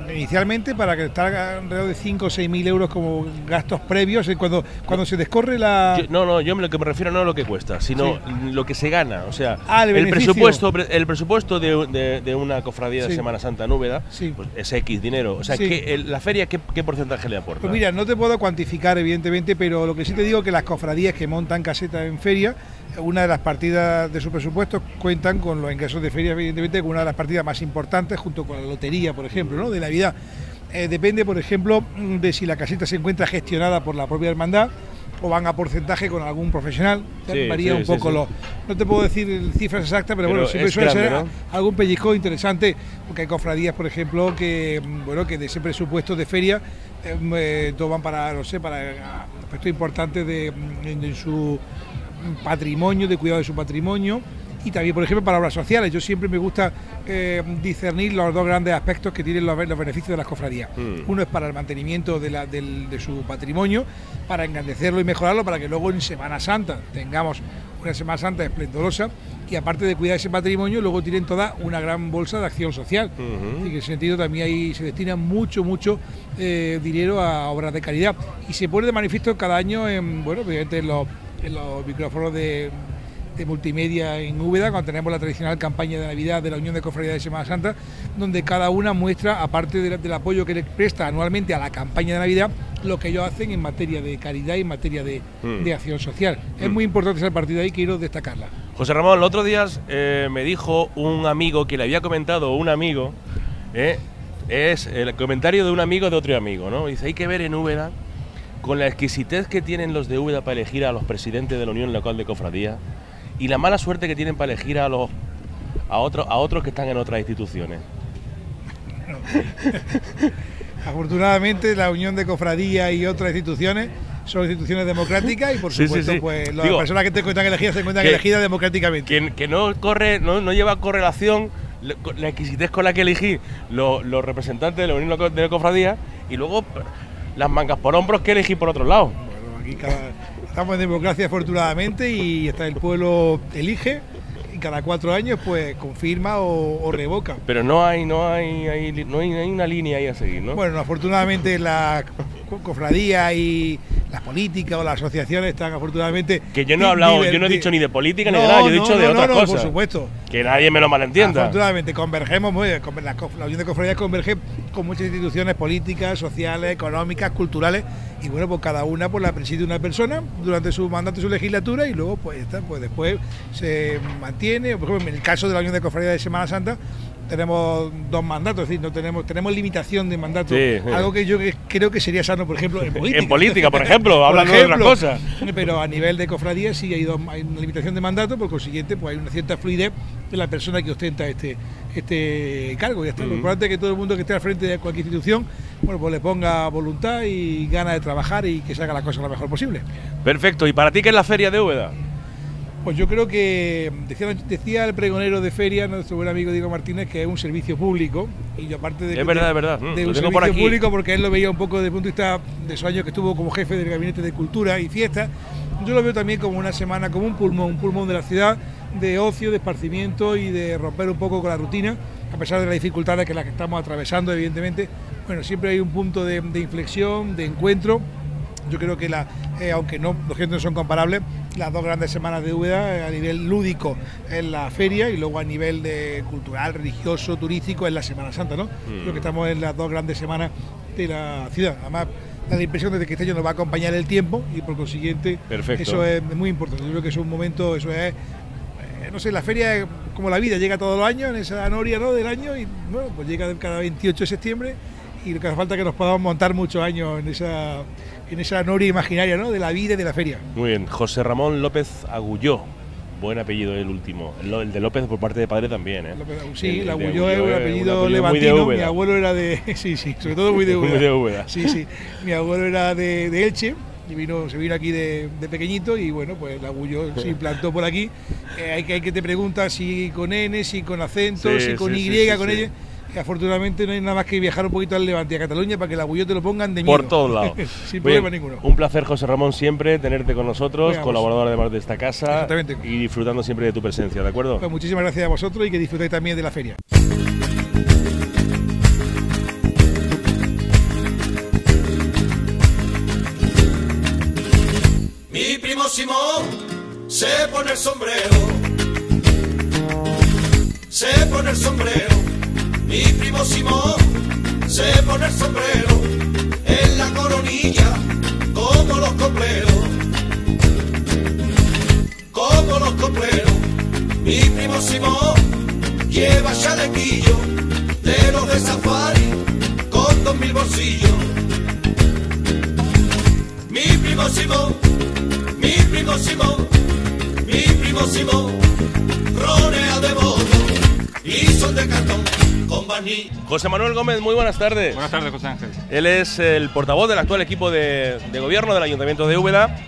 [SPEAKER 10] inicialmente para que estar alrededor de cinco o seis mil euros como gastos previos cuando, cuando no. se descorre la...
[SPEAKER 5] Yo, no, no, yo lo que me refiero no a lo que cuesta, sino sí. lo que se gana. O sea,
[SPEAKER 10] ah, el,
[SPEAKER 5] el presupuesto el presupuesto de, de, de una cofradía de
[SPEAKER 10] sí.
[SPEAKER 5] Semana Santa en Úbeda
[SPEAKER 10] sí.
[SPEAKER 5] pues es X dinero. O sea,
[SPEAKER 10] sí.
[SPEAKER 5] que el, la feria, ¿qué, ¿qué porcentaje le aporta?
[SPEAKER 10] Pues mira, no te puedo cuantificar evidentemente, pero lo que sí te digo es que las cofradías que montan casetas en feria, una de las partidas de su presupuesto cuentan con los ingresos de feria, evidentemente, con una de las partidas más importantes, junto con la lotería, por ejemplo, ¿no? de Navidad. Eh, depende, por ejemplo, de si la caseta se encuentra gestionada por la propia hermandad o van a porcentaje con algún profesional. Sí, varía sí, un poco. Sí, sí. Lo, no te puedo decir cifras exactas, pero, pero bueno, siempre suele grande, ser ¿no? algún pellizco interesante, porque hay cofradías, por ejemplo, que bueno que de ese presupuesto de feria eh, toman para, no sé, para aspectos importantes de, de, de su patrimonio, de cuidado de su patrimonio, y también, por ejemplo, para obras sociales. Yo siempre me gusta eh, discernir los dos grandes aspectos que tienen los, los beneficios de las cofradías. Mm. Uno es para el mantenimiento de, la, del, de su patrimonio, para engrandecerlo y mejorarlo, para que luego en Semana Santa tengamos una Semana Santa esplendorosa, y aparte de cuidar ese patrimonio, luego tienen toda una gran bolsa de acción social. Uh-huh. Y en ese sentido también ahí se destina mucho, mucho eh, dinero a obras de caridad. Y se pone de manifiesto cada año en, bueno, obviamente en los, en los micrófonos de... de multimedia en Úbeda, cuando tenemos la tradicional campaña de Navidad de la Unión de Cofradías de Semana Santa, donde cada una muestra, aparte de, del apoyo que le presta anualmente a la campaña de Navidad, lo que ellos hacen en materia de caridad y en materia de, mm. de acción social. Mm. Es muy importante esa partida ahí, quiero destacarla.
[SPEAKER 5] José Ramón, el otro día eh, me dijo un amigo que le había comentado un amigo, eh, es el comentario de un amigo de otro amigo, ¿no? Dice, hay que ver en Úbeda, con la exquisitez que tienen los de Úbeda para elegir a los presidentes de la Unión Local de Cofradías, y la mala suerte que tienen para elegir a los a otros a otros que están en otras instituciones.
[SPEAKER 10] No. Afortunadamente la Unión de Cofradías y otras instituciones son instituciones democráticas y por supuesto sí, sí, sí. pues las Digo, personas que te encuentran elegidas se encuentran que, elegidas democráticamente.
[SPEAKER 5] Que, que no corre, no, no lleva correlación la exquisitez con la que elegí los, los representantes de la Unión de Cofradías y luego las mangas por hombros que elegí por otro lado.
[SPEAKER 10] Bueno, aquí cada Estamos en democracia afortunadamente y hasta el pueblo elige y cada cuatro años pues confirma o, o revoca.
[SPEAKER 5] Pero no hay, no hay, hay no hay, hay una línea ahí a seguir, ¿no?
[SPEAKER 10] Bueno, afortunadamente la cofradía y las políticas o las asociaciones están afortunadamente...
[SPEAKER 5] Que yo no he hablado, yo no he dicho ni de política no, ni de nada, yo he no, dicho no, de otras no, no, cosas.
[SPEAKER 10] Por supuesto.
[SPEAKER 5] Que nadie me lo malentienda.
[SPEAKER 10] Afortunadamente convergemos, muy bien, la, la Unión de Cofradías converge con muchas instituciones políticas, sociales, económicas, culturales, y bueno, pues cada una pues la preside una persona durante su mandato y su legislatura, y luego pues, está, pues después se mantiene. Por ejemplo, en el caso de la Unión de Cofradías de Semana Santa, tenemos dos mandatos, es decir, no tenemos, tenemos limitación de mandato, sí, sí. algo que yo creo que sería sano, por ejemplo, en política.
[SPEAKER 5] En política, por ejemplo, hablando de otras cosas.
[SPEAKER 10] Pero a nivel de cofradías sí hay, dos, hay una limitación de mandato, por consiguiente, pues hay una cierta fluidez de la persona que ostenta este, este cargo. Y hasta mm. lo importante es que todo el mundo que esté al frente de cualquier institución, bueno, pues le ponga voluntad y ganas de trabajar y que se haga las cosas lo mejor posible.
[SPEAKER 5] Perfecto. ¿Y para ti qué es la Feria de Úbeda?
[SPEAKER 10] Pues yo creo que, decía, decía el pregonero de feria, nuestro buen amigo Diego Martínez, que es un servicio público, y yo aparte de,
[SPEAKER 5] es verdad,
[SPEAKER 10] de,
[SPEAKER 5] es verdad.
[SPEAKER 10] de mm, un servicio público, porque él lo veía un poco desde el punto de vista de su año que estuvo como jefe del Gabinete de Cultura y Fiesta, yo lo veo también como una semana, como un pulmón, un pulmón de la ciudad, de ocio, de esparcimiento y de romper un poco con la rutina, a pesar de las dificultades que las que estamos atravesando, evidentemente. Bueno, siempre hay un punto de, de inflexión, de encuentro. Yo creo que, la, eh, aunque no, los gentes no son comparables, las dos grandes semanas de Úbeda, eh, a nivel lúdico en la feria y luego a nivel de cultural, religioso, turístico en la Semana Santa, ¿no? Mm. Creo que estamos en las dos grandes semanas de la ciudad. Además, da la impresión de que este año nos va a acompañar el tiempo y por consiguiente Perfecto. Eso es muy importante. Yo creo que es un momento, eso es, eh, no sé, la feria como la vida llega todos los años, en esa noria, ¿no?, del año, y bueno, pues llega cada veintiocho de septiembre. Y lo que hace falta es que nos podamos montar muchos años en esa, en esa noria imaginaria, ¿no?, de la vida y de la feria.
[SPEAKER 5] Muy bien. José Ramón López Agulló, buen apellido el último. El, el de López por parte de padre también, ¿eh?
[SPEAKER 10] López, sí, el, el Agulló es un apellido, apellido levantino. Mi abuelo era de... Sí, sí, sobre todo muy de Úbeda.
[SPEAKER 5] Muy de Úbeda.
[SPEAKER 10] Sí, sí. Mi abuelo era de, de Elche y vino, se vino aquí de, de pequeñito y bueno, pues el Agulló se implantó por aquí. Eh, hay, que, hay que te preguntas si con N, si con acento, sí, si con sí, Y, sí, sí, con ella. Sí. Afortunadamente no hay nada más que viajar un poquito al Levante y a Cataluña para que el Agulló te lo pongan de miedo.
[SPEAKER 5] Por todos lados.
[SPEAKER 10] Sin problema ninguno.
[SPEAKER 5] Un placer, José Ramón, siempre tenerte con nosotros, Veamos. colaborador además de esta casa y disfrutando siempre de tu presencia, ¿de acuerdo?
[SPEAKER 10] Pues muchísimas gracias a vosotros y que disfrutéis también de la feria.
[SPEAKER 4] Simón se pone el sombrero, se pone el sombrero, mi primo Simón se pone el sombrero en la coronilla como los copleros, como los copleros, mi primo Simón lleva chalequillo de los de safari con dos mil bolsillos. Mi primo Simón, mi primo Simón, mi primo Simón, ronea de modo y son de cartón con barniz.
[SPEAKER 5] José Manuel Gómez, muy buenas tardes.
[SPEAKER 11] Buenas tardes, José Ángel.
[SPEAKER 5] Él es el portavoz del actual equipo de, de gobierno del Ayuntamiento de Úbeda,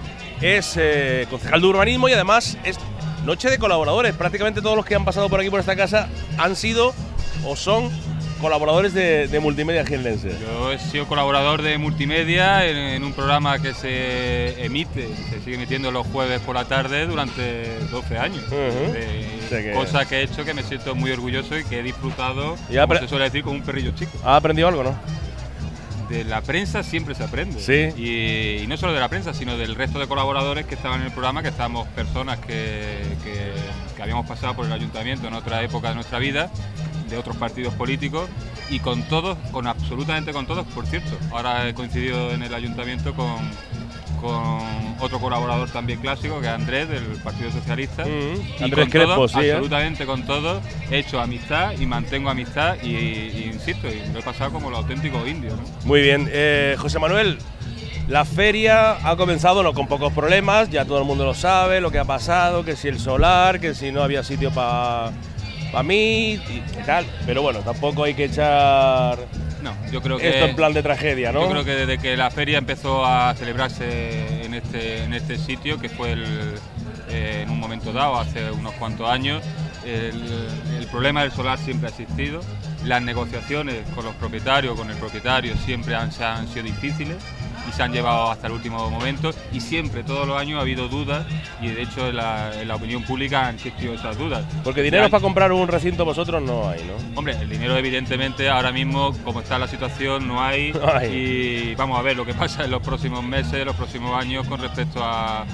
[SPEAKER 5] es eh, concejal de urbanismo y además es noche de colaboradores. Prácticamente todos los que han pasado por aquí por esta casa han sido o son colaboradores de, de Multimedia Gienense.
[SPEAKER 11] Yo he sido colaborador de Multimedia en, en un programa que se emite, se sigue emitiendo los jueves por la tarde durante doce años. Uh-huh. eh, o sea que... Cosa que he hecho que me siento muy orgulloso y que he disfrutado, como se suele decir, como un perrillo chico.
[SPEAKER 5] ¿Ha aprendido algo, no?
[SPEAKER 11] De la prensa siempre se aprende.
[SPEAKER 5] Sí.
[SPEAKER 11] Y, y no solo de la prensa, sino del resto de colaboradores que estaban en el programa, que estábamos personas que, que, que habíamos pasado por el ayuntamiento en otra época de nuestra vida, de otros partidos políticos, y con todos, con absolutamente con todos, por cierto. Ahora he coincidido en el ayuntamiento con, con otro colaborador también clásico, que es Andrés, del Partido Socialista.
[SPEAKER 5] Mm-hmm.
[SPEAKER 11] Y
[SPEAKER 5] Andrés
[SPEAKER 11] con
[SPEAKER 5] Crespo,
[SPEAKER 11] todos,
[SPEAKER 5] sí, ¿eh?
[SPEAKER 11] absolutamente con todos, he hecho amistad y mantengo amistad, y, y insisto, y lo he pasado como los auténticos indios, ¿no?
[SPEAKER 5] Muy bien. Eh, José Manuel, la feria ha comenzado no con pocos problemas, ya todo el mundo lo sabe, lo que ha pasado, que si el solar, que si no había sitio para pa mí y, y tal, pero bueno, tampoco hay que echar
[SPEAKER 11] no, yo creo que
[SPEAKER 5] esto en plan de tragedia, ¿no?
[SPEAKER 11] Yo creo que desde que la feria empezó a celebrarse en este, en este sitio, que fue el, eh, en un momento dado, hace unos cuantos años, el, el problema del solar siempre ha existido, las negociaciones con los propietarios, con el propietario, siempre han, han sido difíciles y se han llevado hasta el último momento, y siempre, todos los años, ha habido dudas, y de hecho en la, en la opinión pública han existido esas dudas.
[SPEAKER 5] Porque dinero para comprar un recinto vosotros no hay, ¿no?
[SPEAKER 11] Hombre, el dinero evidentemente ahora mismo, como está la situación, no hay, no hay. Y vamos a ver lo que pasa en los próximos meses, los próximos años con respecto a,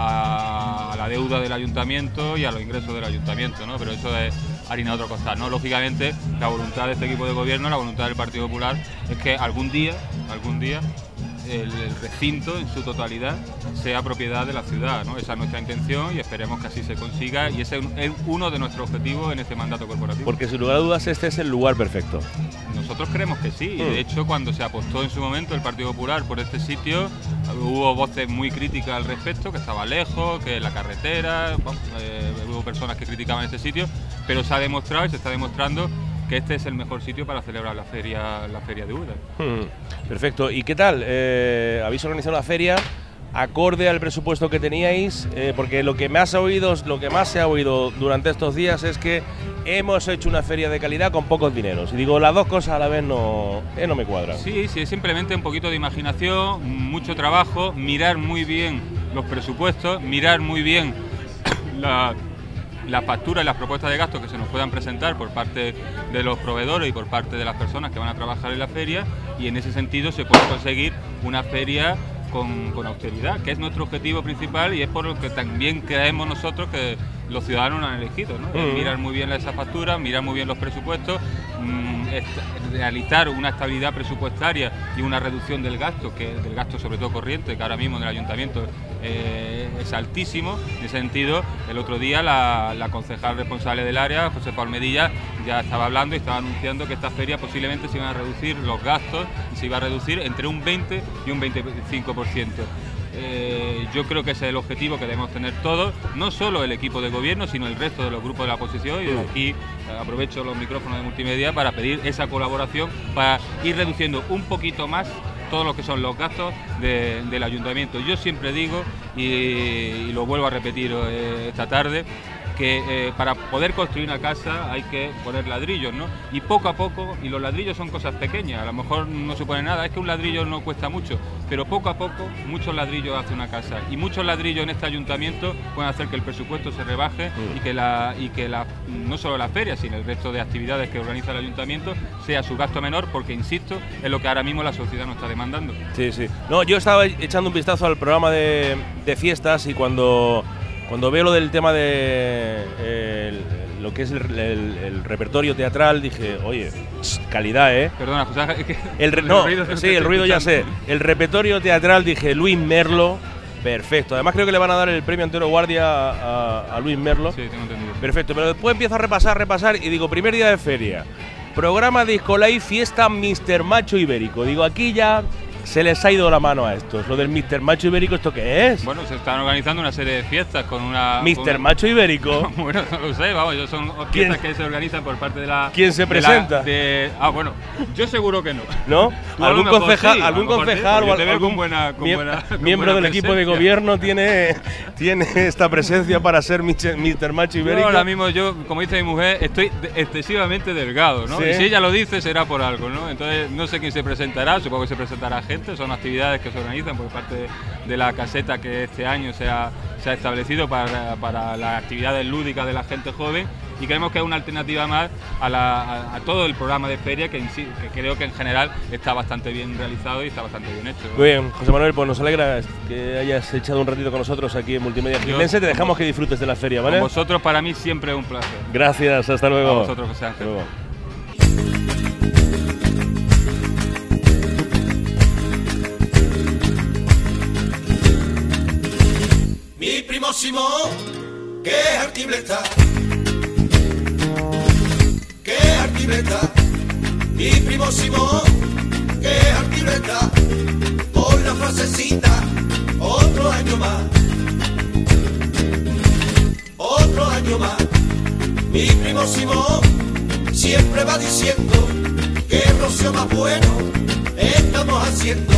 [SPEAKER 11] a la deuda del ayuntamiento y a los ingresos del ayuntamiento, ¿no? Pero eso es harina de otro costal, ¿no? Lógicamente, la voluntad de este equipo de gobierno, la voluntad del Partido Popular, es que algún día, algún día, El, el recinto en su totalidad sea propiedad de la ciudad, ¿no? Esa es nuestra intención y esperemos que así se consiga, y ese es uno de nuestros objetivos en este mandato corporativo.
[SPEAKER 5] Porque sin lugar a dudas este es el lugar perfecto.
[SPEAKER 11] Nosotros creemos que sí, y
[SPEAKER 5] mm.
[SPEAKER 11] de hecho cuando se apostó en su momento el Partido Popular por este sitio, hubo voces muy críticas al respecto, que estaba lejos, que la carretera, bueno, eh, hubo personas que criticaban este sitio, pero se ha demostrado y se está demostrando que este es el mejor sitio para celebrar la feria, la feria de Úbeda.
[SPEAKER 5] Hmm, perfecto. ¿Y qué tal? Eh, ¿Habéis organizado la feria acorde al presupuesto que teníais? Eh, porque lo que más, oído, lo que más se ha oído durante estos días es que hemos hecho una feria de calidad con pocos dineros. Y digo, las dos cosas a la vez no, eh, no me cuadran.
[SPEAKER 11] Sí, sí, es simplemente un poquito de imaginación, mucho trabajo, mirar muy bien los presupuestos, mirar muy bien la... las facturas y las propuestas de gasto que se nos puedan presentar por parte de los proveedores y por parte de las personas que van a trabajar en la feria, y en ese sentido se puede conseguir una feria con, con austeridad, que es nuestro objetivo principal y es por lo que también creemos nosotros que los ciudadanos nos han elegido, ¿no? Mm. Mirar muy bien esas facturas, mirar muy bien los presupuestos, mmm, realizar una estabilidad presupuestaria y una reducción del gasto, que del gasto sobre todo corriente, que ahora mismo en el ayuntamiento eh, es altísimo. En ese sentido, el otro día la, la concejal responsable del área, José Palmedilla, ya estaba hablando y estaba anunciando que esta feria posiblemente se iban a reducir los gastos y se iba a reducir entre un veinte y un veinticinco por ciento. Eh, yo creo que ese es el objetivo que debemos tener todos, no solo el equipo de gobierno, sino el resto de los grupos de la oposición, y desde aquí eh, aprovecho los micrófonos de Multimedia para pedir esa colaboración para ir reduciendo un poquito más todo lo que son los gastos de, del ayuntamiento. Yo siempre digo, y, y lo vuelvo a repetir eh, esta tarde, que eh, para poder construir una casa hay que poner ladrillos, ¿no? Y poco a poco, y los ladrillos son cosas pequeñas, a lo mejor no supone nada, es que un ladrillo no cuesta mucho, pero poco a poco muchos ladrillos hace una casa, y muchos ladrillos en este ayuntamiento pueden hacer que el presupuesto se rebaje mm. y que, la, y que la, no solo la feria, sino el resto de actividades que organiza el ayuntamiento sea su gasto menor, porque insisto, es lo que ahora mismo la sociedad nos está demandando.
[SPEAKER 5] Sí, sí. No, yo estaba echando un vistazo al programa de, de fiestas y cuando... Cuando veo lo del tema de eh, el, lo que es el, el, el repertorio teatral, dije, oye, calidad, ¿eh?
[SPEAKER 11] Perdona, José, es que
[SPEAKER 5] el re, no, sí, el ruido ya sé. El repertorio teatral, dije, Luis Merlo, perfecto. Además creo que le van a dar el premio Antero Guardia a, a, a Luis Merlo.
[SPEAKER 11] Sí, tengo entendido.
[SPEAKER 5] Perfecto, pero después empiezo a repasar, repasar y digo, primer día de feria, programa Disco Live, fiesta míster Macho Ibérico. Digo, aquí ya... se les ha ido la mano a estos. Lo del míster Macho Ibérico, ¿esto qué es?
[SPEAKER 11] Bueno, se están organizando una serie de fiestas con una...
[SPEAKER 5] míster Macho Ibérico.
[SPEAKER 11] Bueno, no lo sé, vamos, son fiestas que se organizan por parte de la...
[SPEAKER 5] ¿Quién se
[SPEAKER 11] de
[SPEAKER 5] presenta?
[SPEAKER 11] La, de, ah, bueno, yo seguro que no.
[SPEAKER 5] ¿No? ¿Algún concejal, sí, algún concejal
[SPEAKER 11] o
[SPEAKER 5] algún
[SPEAKER 11] con buena, con
[SPEAKER 5] mie
[SPEAKER 11] buena, con
[SPEAKER 5] miembro
[SPEAKER 11] buena
[SPEAKER 5] del equipo de gobierno tiene, tiene esta presencia para ser míster Macho Ibérico?
[SPEAKER 11] Yo ahora mismo, yo, como dice mi mujer, estoy excesivamente delgado, ¿no? ¿Sí? Y si ella lo dice, será por algo, ¿no? Entonces, no sé quién se presentará, supongo que se presentará gente, son actividades que se organizan por parte de la caseta que este año se ha, se ha establecido para, para las actividades lúdicas de la gente joven, y creemos que es una alternativa más a, la, a, a todo el programa de feria que, que creo que en general está bastante bien realizado y está bastante bien hecho.
[SPEAKER 5] Muy bien, José Manuel, pues nos alegra que hayas echado un ratito con nosotros aquí en Multimedia Gilense. Te dejamos que disfrutes de la feria, ¿vale?
[SPEAKER 11] Con vosotros, para mí siempre es un placer.
[SPEAKER 5] Gracias, hasta luego.
[SPEAKER 11] A vosotros, José Ángel.
[SPEAKER 5] Hasta luego.
[SPEAKER 4] Mi primo Simón, que artible está, que artible está, mi primo Simón, que artible está, con la frasecita, otro año más, otro año más, mi primo Simón, siempre va diciendo, que rocio más bueno estamos haciendo,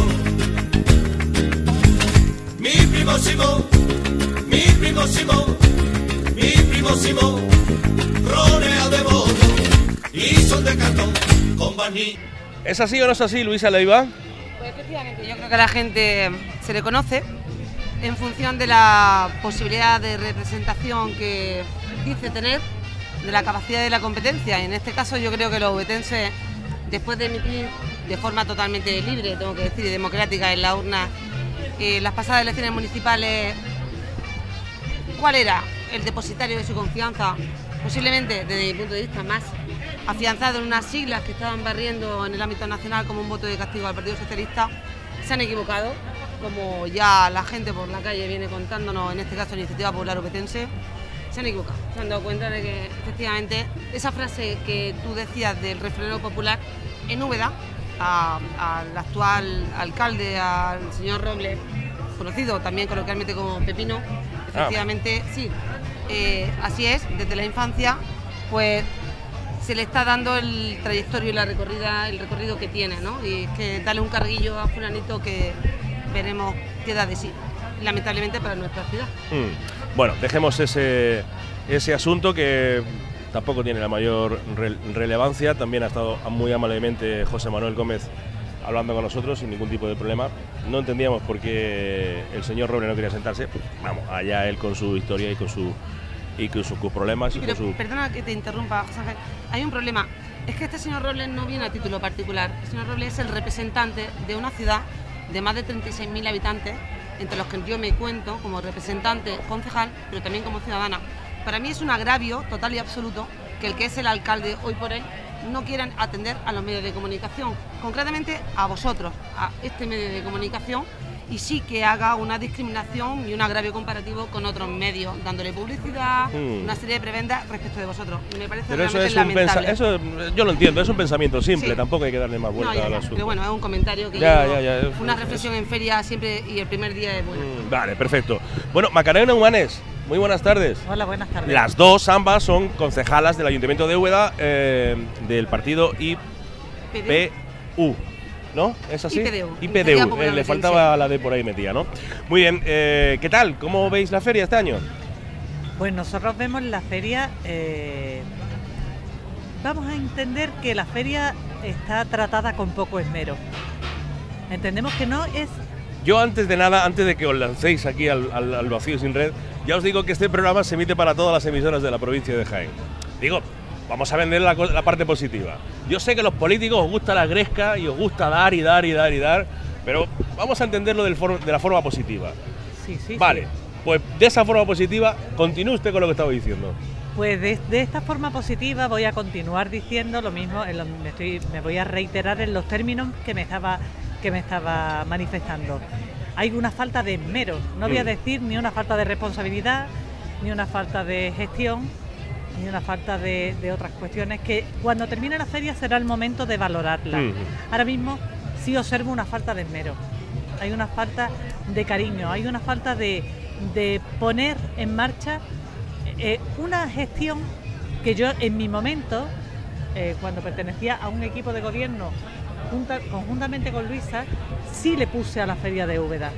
[SPEAKER 4] mi primo Simón, mi primo Simón, mi primo Simón, ronea de modo y son de cartón con barniz.
[SPEAKER 5] ¿Es así o no es así, Luisa Leiva?
[SPEAKER 12] Pues efectivamente, yo creo que a la gente se le conoce en función de la posibilidad de representación que dice tener, de la capacidad de la competencia. Y en este caso yo creo que los ubetenses, después de emitir de forma totalmente libre, tengo que decir, y democrática en la urna, eh, las pasadas elecciones municipales, ¿cuál era el depositario de su confianza? Posiblemente, desde mi punto de vista, más afianzado en unas siglas que estaban barriendo en el ámbito nacional como un voto de castigo al Partido Socialista. Se han equivocado, como ya la gente por la calle viene contándonos, en este caso la Iniciativa Popular Ubetense, se han equivocado. Se han dado cuenta de que, efectivamente, esa frase que tú decías del refrendo popular en Úbeda, al actual alcalde, al señor Robles, conocido también coloquialmente como Pepino, efectivamente, ah. sí, eh, así es, desde la infancia, pues se le está dando el trayectorio y la recorrida, el recorrido que tiene, ¿no? Y es que darle un carguillo a fulanito que veremos qué da de sí, lamentablemente para nuestra ciudad.
[SPEAKER 5] Mm. Bueno, dejemos ese, ese asunto que tampoco tiene la mayor re relevancia. También ha estado muy amablemente José Manuel Gómez hablando con nosotros sin ningún tipo de problema. No entendíamos por qué el señor Robles no quería sentarse. Pues, vamos, allá él con su historia y con su y con sus problemas. Y
[SPEAKER 12] Pero,
[SPEAKER 5] con su...
[SPEAKER 12] Perdona que te interrumpa, José Ángel. Hay un problema. Es que este señor Robles no viene a título particular. El señor Robles es el representante de una ciudad de más de treinta y seis mil habitantes, entre los que yo me cuento como representante concejal, pero también como ciudadana. Para mí es un agravio total y absoluto que el que es el alcalde hoy por hoy no quieran atender a los medios de comunicación, concretamente a vosotros, a este medio de comunicación, y sí que haga una discriminación y un agravio comparativo con otros medios, dándole publicidad, hmm. una serie de prebendas respecto de vosotros. Y me parece
[SPEAKER 5] pero eso
[SPEAKER 12] realmente
[SPEAKER 5] es un
[SPEAKER 12] lamentable.
[SPEAKER 5] Eso yo lo entiendo, es un pensamiento simple, sí. Tampoco hay que darle más vuelta
[SPEAKER 12] no, ya,
[SPEAKER 5] al
[SPEAKER 12] ya,
[SPEAKER 5] asunto.
[SPEAKER 12] Pero bueno, es un comentario que
[SPEAKER 5] ya,
[SPEAKER 12] yo,
[SPEAKER 5] ya, ya,
[SPEAKER 12] una
[SPEAKER 5] es,
[SPEAKER 12] reflexión
[SPEAKER 5] es.
[SPEAKER 12] en feria siempre y el primer día es bueno.
[SPEAKER 5] Hmm, vale, perfecto. Bueno, Macarena Humanes, muy buenas tardes.
[SPEAKER 13] Hola, buenas tardes.
[SPEAKER 5] Las dos, ambas, son concejalas del Ayuntamiento de Úbeda, eh, del partido I P U. ¿No? ¿Es así?
[SPEAKER 12] I P D U.
[SPEAKER 5] I P D U. Eh, le faltaba la D por ahí metida, ¿no? Muy bien. Eh, ¿Qué tal? ¿Cómo veis la feria este año?
[SPEAKER 13] Pues nosotros vemos la feria, eh, vamos a entender que la feria está tratada con poco esmero. Entendemos que no es...
[SPEAKER 5] Yo antes de nada, antes de que os lancéis aquí al, al, al vacío sin red, ya os digo que este programa se emite para todas las emisoras de la provincia de Jaén. Digo, vamos a vender la, la parte positiva. Yo sé que a los políticos os gusta la gresca y os gusta dar y dar y dar y dar, pero vamos a entenderlo del for, de la forma positiva.
[SPEAKER 13] Sí, sí.
[SPEAKER 5] Vale,
[SPEAKER 13] sí.
[SPEAKER 5] Pues de esa forma positiva, continúe usted con lo que estaba diciendo.
[SPEAKER 13] Pues de, de esta forma positiva voy a continuar diciendo lo mismo, en lo, me, estoy, me voy a reiterar en los términos que me estaba, que me estaba manifestando. Hay una falta de esmero, no voy a decir ni una falta de responsabilidad, ni una falta de gestión, ni una falta de, de otras cuestiones, que cuando termine la feria será el momento de valorarla. Uh-huh. Ahora mismo sí observo una falta de esmero, hay una falta de cariño, hay una falta de, de poner en marcha eh, una gestión que yo en mi momento, eh, cuando pertenecía a un equipo de gobierno, junta, conjuntamente con Luisa, sí le puse a la feria de Úbeda.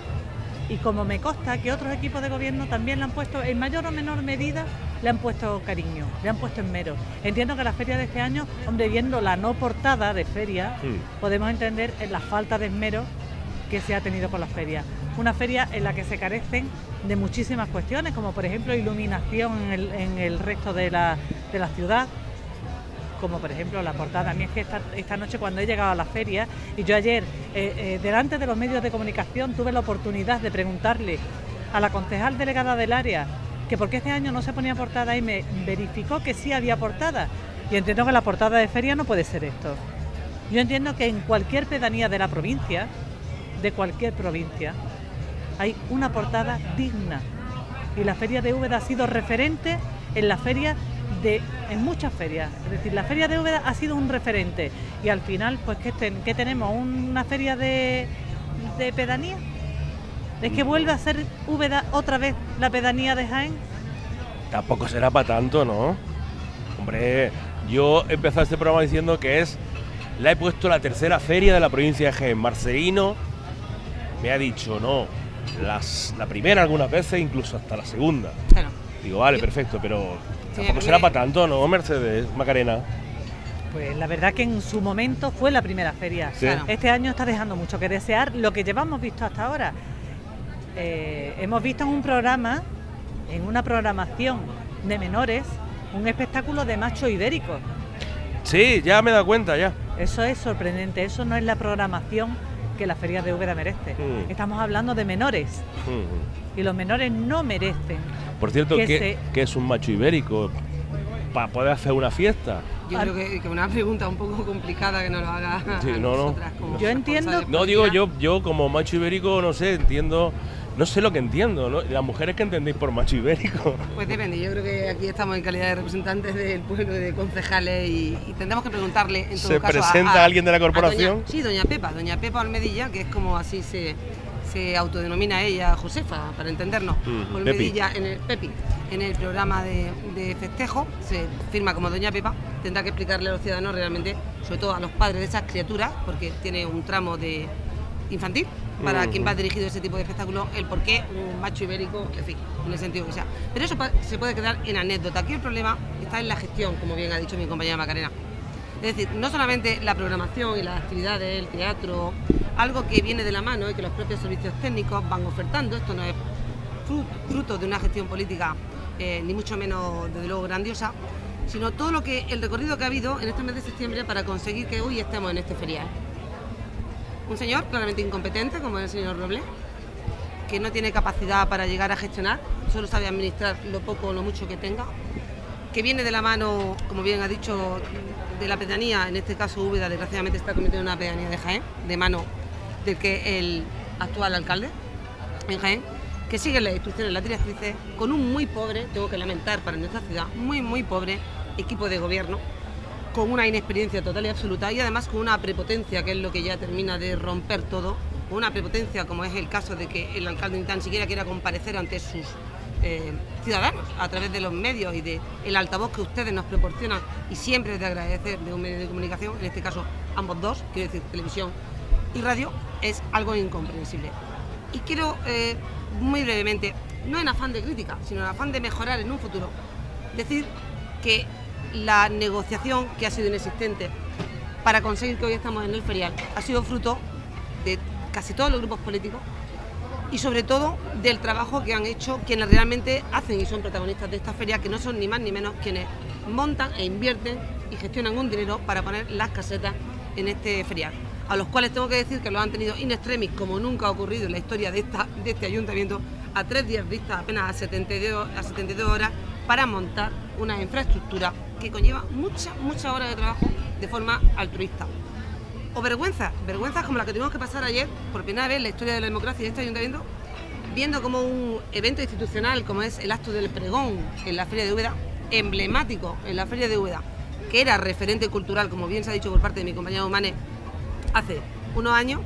[SPEAKER 13] Y como me consta que otros equipos de gobierno también le han puesto, en mayor o menor medida, le han puesto cariño, le han puesto esmero. Entiendo que la feria de este año, hombre, viendo la no portada de feria, sí, podemos entender la falta de esmero que se ha tenido con la feria. Una feria en la que se carecen de muchísimas cuestiones, como por ejemplo iluminación en el, en el resto de la, de la ciudad, como por ejemplo la portada. A mí es que esta, esta noche cuando he llegado a la feria, y yo ayer eh, eh, delante de los medios de comunicación tuve la oportunidad de preguntarle a la concejal delegada del área que por qué este año no se ponía portada, y me verificó que sí había portada, y entiendo que la portada de feria no puede ser esto. Yo entiendo que en cualquier pedanía de la provincia, de cualquier provincia, hay una portada digna, y la feria de Úbeda ha sido referente en la feria de, en muchas ferias, es decir, la feria de Úbeda ha sido un referente, y al final, pues, ¿qué, ten, qué tenemos? ¿Una feria de, de pedanía? ¿Es que vuelve a ser Úbeda otra vez la pedanía de Jaén?
[SPEAKER 5] Tampoco será para tanto, ¿no? Hombre, yo he empezado este programa diciendo que es, la he puesto la tercera feria de la provincia de Jaén. Marcelino me ha dicho, no, las, la primera algunas veces, incluso hasta la segunda.
[SPEAKER 12] Claro.
[SPEAKER 5] Digo, vale, perfecto, pero sí, tampoco será para tanto, ¿no, Mercedes, Macarena?
[SPEAKER 13] Pues la verdad que en su momento fue la primera feria.
[SPEAKER 5] Sí.
[SPEAKER 13] Claro. Este año está dejando mucho que desear lo que llevamos visto hasta ahora. Eh, hemos visto en un programa, en una programación de menores, un espectáculo de macho ibérico.
[SPEAKER 5] Sí, ya me he dado cuenta, ya.
[SPEAKER 13] Eso es sorprendente, eso no es la programación que la feria de Úbeda merece. Mm. Estamos hablando de menores, mm. y los menores no merecen.
[SPEAKER 5] Por cierto,
[SPEAKER 13] que
[SPEAKER 5] ¿qué,
[SPEAKER 13] se...
[SPEAKER 5] ¿qué es un macho ibérico? ¿Para poder hacer una fiesta?
[SPEAKER 12] Yo creo que, que una pregunta un poco complicada que nos lo haga
[SPEAKER 5] sí,
[SPEAKER 12] a
[SPEAKER 5] no,
[SPEAKER 12] nosotras
[SPEAKER 5] no.
[SPEAKER 12] como
[SPEAKER 13] yo entiendo.
[SPEAKER 5] No digo yo, yo como macho ibérico, no sé, entiendo, no sé lo que entiendo, ¿no? Las mujeres, ¿qué entendéis por macho ibérico?
[SPEAKER 12] Pues depende, yo creo que aquí estamos en calidad de representantes del pueblo y de concejales, y, y tendremos que preguntarle en todo
[SPEAKER 5] ¿Se
[SPEAKER 12] caso
[SPEAKER 5] presenta
[SPEAKER 12] a, a,
[SPEAKER 5] alguien de la corporación?
[SPEAKER 12] Doña, sí, doña Pepa, doña Pepa Olmedilla, que es como así se, se autodenomina ella, Josefa, para entendernos. Mm, Olmedilla, en el Pepi, en el programa de, de festejo, se firma como doña Pepa. Tendrá que explicarle a los ciudadanos realmente, sobre todo a los padres de esas criaturas, porque tiene un tramo de infantil, para uh-huh. quien va dirigido ese tipo de espectáculo, el por qué un macho ibérico, en fin, en el sentido que sea. Pero eso se puede quedar en anécdota. Aquí el problema está en la gestión, como bien ha dicho mi compañera Macarena. Es decir, no solamente la programación y las actividades, el teatro, algo que viene de la mano y que los propios servicios técnicos van ofertando. Esto no es fruto, fruto de una gestión política, eh, ni mucho menos, desde luego, grandiosa, sino todo lo que el recorrido que ha habido en este mes de septiembre para conseguir que hoy estemos en este ferial. Un señor claramente incompetente, como es el señor Robles, que no tiene capacidad para llegar a gestionar, solo sabe administrar lo poco o lo mucho que tenga, que viene de la mano, como bien ha dicho, de la pedanía, en este caso Úbeda, desgraciadamente está convirtiendo en una pedanía de Jaén, de mano del que el actual alcalde en Jaén, que sigue las instrucciones, las directrices, con un muy pobre, tengo que lamentar para nuestra ciudad, muy muy pobre equipo de gobierno, con una inexperiencia total y absoluta, y además con una prepotencia, que es lo que ya termina de romper todo, con una prepotencia como es el caso de que el alcalde ni tan siquiera quiera comparecer ante sus eh, ciudadanos a través de los medios y del altavoz que ustedes nos proporcionan, y siempre es de agradecer de un medio de comunicación, en este caso ambos dos, quiero decir televisión y radio, es algo incomprensible. Y quiero eh, muy brevemente no en afán de crítica, sino en afán de mejorar en un futuro, decir que la negociación que ha sido inexistente para conseguir que hoy estamos en el ferial ha sido fruto de casi todos los grupos políticos y sobre todo del trabajo que han hecho quienes realmente hacen y son protagonistas de esta feria, que no son ni más ni menos quienes montan e invierten y gestionan un dinero para poner las casetas en este ferial, a los cuales tengo que decir que lo han tenido in extremis, como nunca ha ocurrido en la historia de, esta, de este ayuntamiento, a tres días vistas, apenas a setenta y dos, a setenta y dos horas, para montar una infraestructura que conlleva muchas, muchas horas de trabajo de forma altruista. O vergüenzas, vergüenzas como la que tuvimos que pasar ayer, por primera vez en la historia de la democracia de este ayuntamiento, viendo como un evento institucional como es el acto del pregón en la Feria de Úbeda, emblemático en la Feria de Úbeda, que era referente cultural, como bien se ha dicho por parte de mi compañero Mané, hace unos años,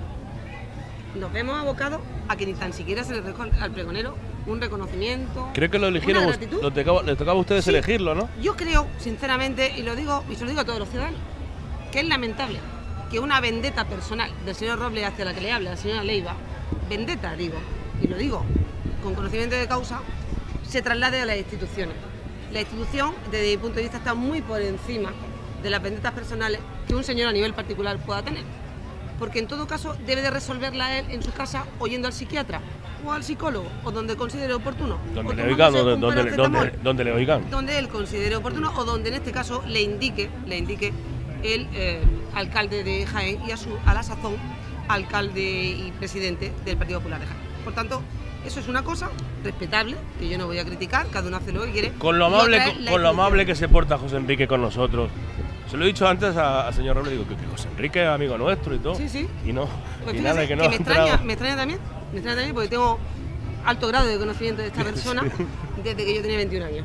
[SPEAKER 12] nos vemos abocados a que ni tan siquiera se le recoge al pregonero un reconocimiento.
[SPEAKER 5] Creo que lo eligieron,
[SPEAKER 12] una gratitud.
[SPEAKER 5] lo tocaba, les tocaba a ustedes
[SPEAKER 12] Sí.
[SPEAKER 5] elegirlo, ¿no?
[SPEAKER 12] Yo creo, sinceramente, y lo digo, y se lo digo a todos los ciudadanos, que es lamentable que una vendetta personal del señor Robles hacia la que le habla la señora Leiva, vendetta digo, y lo digo con conocimiento de causa, se traslade a las instituciones. La institución, desde mi punto de vista, está muy por encima de las vendetas personales que un señor a nivel particular pueda tener. Porque en todo caso debe de resolverla él en su casa o yendo al psiquiatra o al psicólogo o donde considere oportuno.
[SPEAKER 5] Donde
[SPEAKER 12] o
[SPEAKER 5] le oigan,
[SPEAKER 12] tomándose
[SPEAKER 5] donde,
[SPEAKER 12] un
[SPEAKER 5] donde,
[SPEAKER 12] paracetamol,
[SPEAKER 5] donde, donde le oigan.
[SPEAKER 12] donde él considere oportuno o donde en este caso le indique, le indique el eh, alcalde de Jaén y a, su, a la sazón alcalde y presidente del Partido Popular de Jaén. Por tanto, eso es una cosa respetable, que yo no voy a criticar, cada uno hace lo que quiere.
[SPEAKER 5] Con lo
[SPEAKER 12] Y
[SPEAKER 5] amable,
[SPEAKER 12] otra es
[SPEAKER 5] con,
[SPEAKER 12] la
[SPEAKER 5] con lo
[SPEAKER 12] institución.
[SPEAKER 5] amable que se porta José Enrique con nosotros. Se lo he dicho antes a- al señor Robles, digo que, que José Enrique es amigo nuestro y todo.
[SPEAKER 12] Sí, sí.
[SPEAKER 5] Y no,
[SPEAKER 12] Pues
[SPEAKER 5] y
[SPEAKER 12] fíjese
[SPEAKER 5] nada, que no
[SPEAKER 12] que
[SPEAKER 5] ha
[SPEAKER 12] me
[SPEAKER 5] entrado.
[SPEAKER 12] extraña, me extraña también, me extraña también porque tengo alto grado de conocimiento de esta persona desde que yo tenía veintiún años.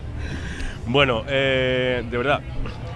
[SPEAKER 5] Bueno, eh, de verdad,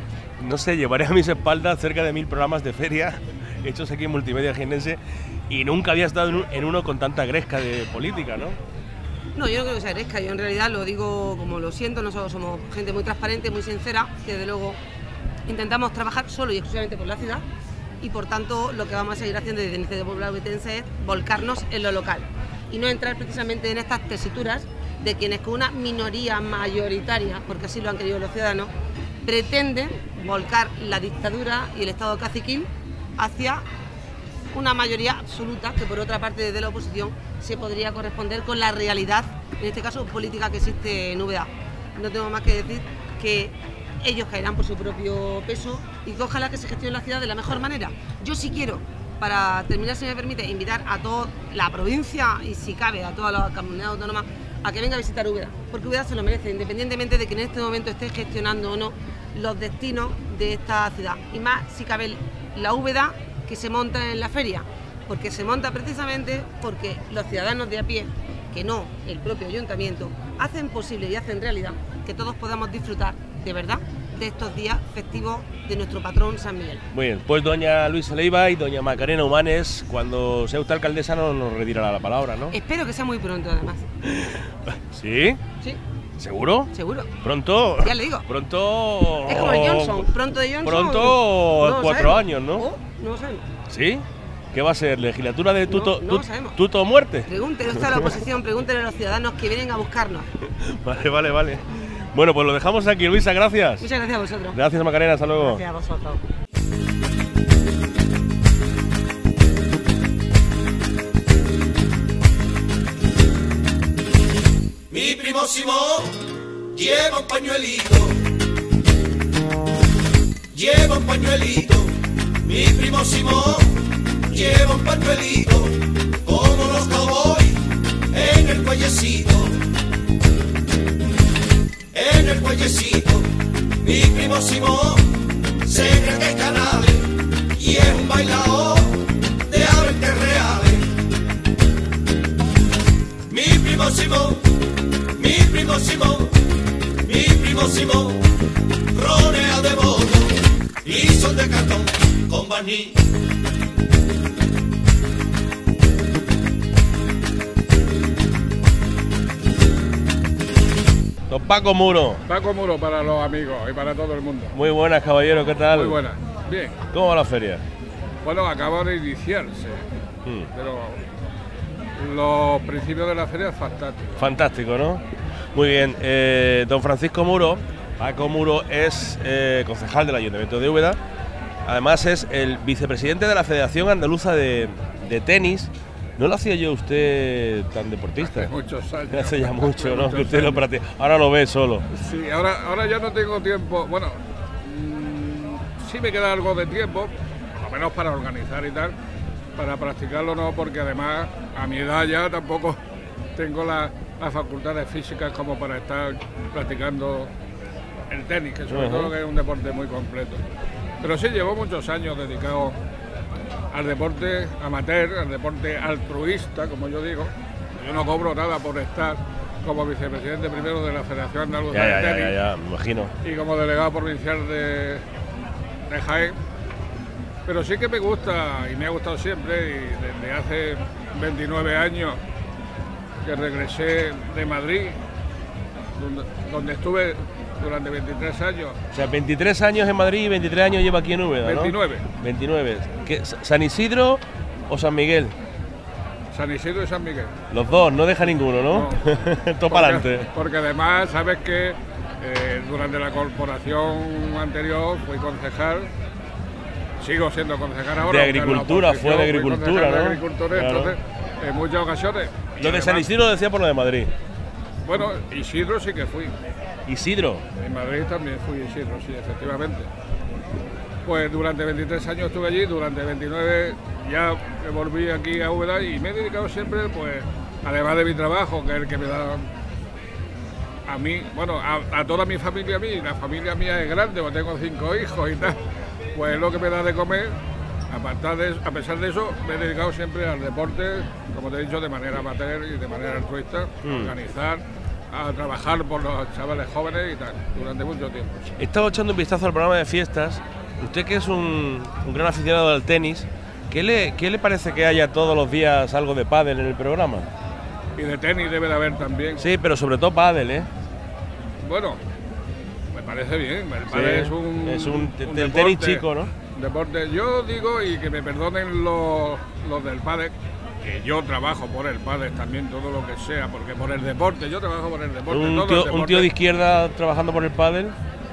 [SPEAKER 5] no sé, llevaré a mis espaldas cerca de mil programas de feria hechos aquí en Multimedia Jiennense y nunca había estado en, un- en uno con tanta gresca de política, ¿no?
[SPEAKER 12] No, yo no creo que sea gresca, yo en realidad lo digo como lo siento, nosotros somos gente muy transparente, muy sincera, que desde luego intentamos trabajar solo y exclusivamente por la ciudad y por tanto lo que vamos a seguir haciendo desde Iniciativa Popular Ubetense es volcarnos en lo local y no entrar precisamente en estas tesituras de quienes con una minoría mayoritaria, porque así lo han querido los ciudadanos, pretenden volcar la dictadura y el Estado caciquil hacia una mayoría absoluta que por otra parte desde la oposición se podría corresponder con la realidad, en este caso política, que existe en Úbeda. No tengo más que decir que ellos caerán por su propio peso y que ojalá que se gestione la ciudad de la mejor manera. Yo sí quiero, para terminar, si me permite, invitar a toda la provincia y si cabe a toda la comunidad autónoma a que venga a visitar Úbeda, porque Úbeda se lo merece, independientemente de que en este momento esté gestionando o no los destinos de esta ciudad. Y más si cabe la Úbeda que se monta en la feria, porque se monta precisamente porque los ciudadanos de a pie, que no el propio ayuntamiento, hacen posible y hacen realidad que todos podamos disfrutar de verdad de estos días festivos de nuestro patrón San Miguel.
[SPEAKER 5] Muy bien, pues doña Luisa Leiva y doña Macarena Humanes, cuando sea usted alcaldesa no nos retirará la palabra, ¿no?
[SPEAKER 12] Espero que sea muy pronto, además.
[SPEAKER 5] ¿Sí?
[SPEAKER 12] Sí,
[SPEAKER 5] ¿Seguro?
[SPEAKER 12] seguro.
[SPEAKER 5] ¿Pronto?
[SPEAKER 12] Ya le digo.
[SPEAKER 5] Pronto...
[SPEAKER 12] Es como el Johnson, pronto de Johnson.
[SPEAKER 5] Pronto
[SPEAKER 12] no lo
[SPEAKER 5] cuatro
[SPEAKER 12] sabemos.
[SPEAKER 5] años, ¿no?
[SPEAKER 12] Oh, no lo sabemos.
[SPEAKER 5] ¿Sí? ¿Qué va a ser? ¿Legislatura de tuto,
[SPEAKER 12] no lo
[SPEAKER 5] tut-
[SPEAKER 12] sabemos.
[SPEAKER 5] tuto o muerte?
[SPEAKER 12] Pregúntele usted a la oposición, pregúntele a los ciudadanos que vienen a buscarnos.
[SPEAKER 5] Vale, vale, vale. Bueno, pues lo dejamos aquí, Luisa, gracias.
[SPEAKER 12] Muchas gracias a vosotros.
[SPEAKER 5] Gracias, Macarena, hasta luego.
[SPEAKER 13] Gracias a vosotros.
[SPEAKER 4] Mi primo Simón lleva un pañuelito, lleva un pañuelito. Mi primo Simón lleva un pañuelito, como los cowboys en el cuellecito, en el cuellecito. Mi primo Simón se cree que es canales y es un bailador de aves reales. Mi primo Simón, mi primo Simón, mi primo Simón, ronea de bono y son de cartón con barniz.
[SPEAKER 5] Don Paco Muro.
[SPEAKER 14] Paco Muro para los amigos y para todo el mundo.
[SPEAKER 5] Muy buenas, caballero, ¿qué tal?
[SPEAKER 14] Muy buenas. Bien.
[SPEAKER 5] ¿Cómo va la feria?
[SPEAKER 14] Bueno, acaba de iniciarse,
[SPEAKER 5] Mm.
[SPEAKER 14] pero los principios de la feria es fantástico.
[SPEAKER 5] Fantástico, ¿no? Muy bien. Eh, don Francisco Muro, Paco Muro, es eh, concejal del Ayuntamiento de Úbeda. Además es el vicepresidente de la Federación Andaluza de, de Tenis. ¿No lo hacía yo usted tan deportista?
[SPEAKER 14] Hace muchos años.
[SPEAKER 5] Hace ya mucho,
[SPEAKER 14] Hace
[SPEAKER 5] ¿no?
[SPEAKER 14] muchos
[SPEAKER 5] Que usted lo
[SPEAKER 14] años.
[SPEAKER 5] practica. Ahora lo ve solo.
[SPEAKER 14] Sí, ahora, ahora ya no tengo tiempo. Bueno, mmm, sí me queda algo de tiempo, por lo menos para organizar y tal. Para practicarlo no, porque además a mi edad ya tampoco tengo la- las facultades físicas como para estar practicando el tenis, que sobre
[SPEAKER 5] Ajá.
[SPEAKER 14] todo que es un deporte muy completo. Pero sí llevo muchos años dedicado al deporte amateur, al deporte altruista, como yo digo. Yo no cobro nada por estar como vicepresidente primero de la Federación Andaluza
[SPEAKER 5] Ya,
[SPEAKER 14] de
[SPEAKER 5] ya, ya,
[SPEAKER 14] Tenis
[SPEAKER 5] ya, ya, me imagino.
[SPEAKER 14] y como delegado provincial de, de Jaén. Pero sí que me gusta y me ha gustado siempre, y desde hace veintinueve años que regresé de Madrid, donde, donde estuve durante veintitrés años.
[SPEAKER 5] O sea, veintitrés años en Madrid y veintitrés años lleva aquí en Úbeda, ¿no?
[SPEAKER 14] veintinueve.
[SPEAKER 5] veintinueve. ¿Qué, ¿San Isidro o San Miguel?
[SPEAKER 14] San Isidro y San Miguel.
[SPEAKER 5] Los dos, no deja ninguno, ¿no? Todo para adelante.
[SPEAKER 14] Porque, porque además, sabes que eh, durante la corporación anterior fui concejal, sigo siendo concejal ahora.
[SPEAKER 5] De
[SPEAKER 14] aunque en la
[SPEAKER 5] agricultura, fue de
[SPEAKER 14] oposición fui
[SPEAKER 5] agricultura,
[SPEAKER 14] concejal de
[SPEAKER 5] ¿no?
[SPEAKER 14] agricultura,
[SPEAKER 5] Claro.
[SPEAKER 14] entonces, en muchas ocasiones. y
[SPEAKER 5] Lo de San
[SPEAKER 14] además-
[SPEAKER 5] Isidro lo decía por lo de Madrid.
[SPEAKER 14] Bueno, Isidro sí que fui.
[SPEAKER 5] Isidro.
[SPEAKER 14] En Madrid también fui Isidro, sí, efectivamente. Pues durante veintitrés años estuve allí, durante veintinueve ya me volví aquí a Úbeda y me he dedicado siempre, pues, además de mi trabajo, que es el que me da a mí, bueno, a, a toda mi familia, a mí, la familia mía es grande, porque tengo cinco hijos y tal, pues es lo que me da de comer. Aparte de, a pesar de eso, me he dedicado siempre al deporte, como te he dicho, de manera amateur y de manera altruista,
[SPEAKER 5] Mm.
[SPEAKER 14] a organizar, a trabajar por los chavales jóvenes y tal, durante mucho tiempo.
[SPEAKER 5] He estado echando un vistazo al programa de fiestas. Usted que es un, un gran aficionado al tenis, ¿qué le, ¿qué le parece que haya todos los días algo de pádel en el programa?
[SPEAKER 14] Y de tenis debe de haber también.
[SPEAKER 5] Sí, pero sobre todo pádel, ¿eh?
[SPEAKER 14] Bueno, me parece bien, el
[SPEAKER 5] Sí,
[SPEAKER 14] pádel es un,
[SPEAKER 5] es un te-
[SPEAKER 14] un
[SPEAKER 5] te- tenis
[SPEAKER 14] deporte-
[SPEAKER 5] chico, ¿no?
[SPEAKER 14] un deporte. Yo digo, y que me perdonen los, los del pádel, que yo trabajo por el pádel también, todo lo que sea, porque por el deporte, yo trabajo por el deporte.
[SPEAKER 5] Un
[SPEAKER 14] todo el
[SPEAKER 5] tío, un
[SPEAKER 14] deporte.
[SPEAKER 5] tío de izquierda trabajando por el pádel.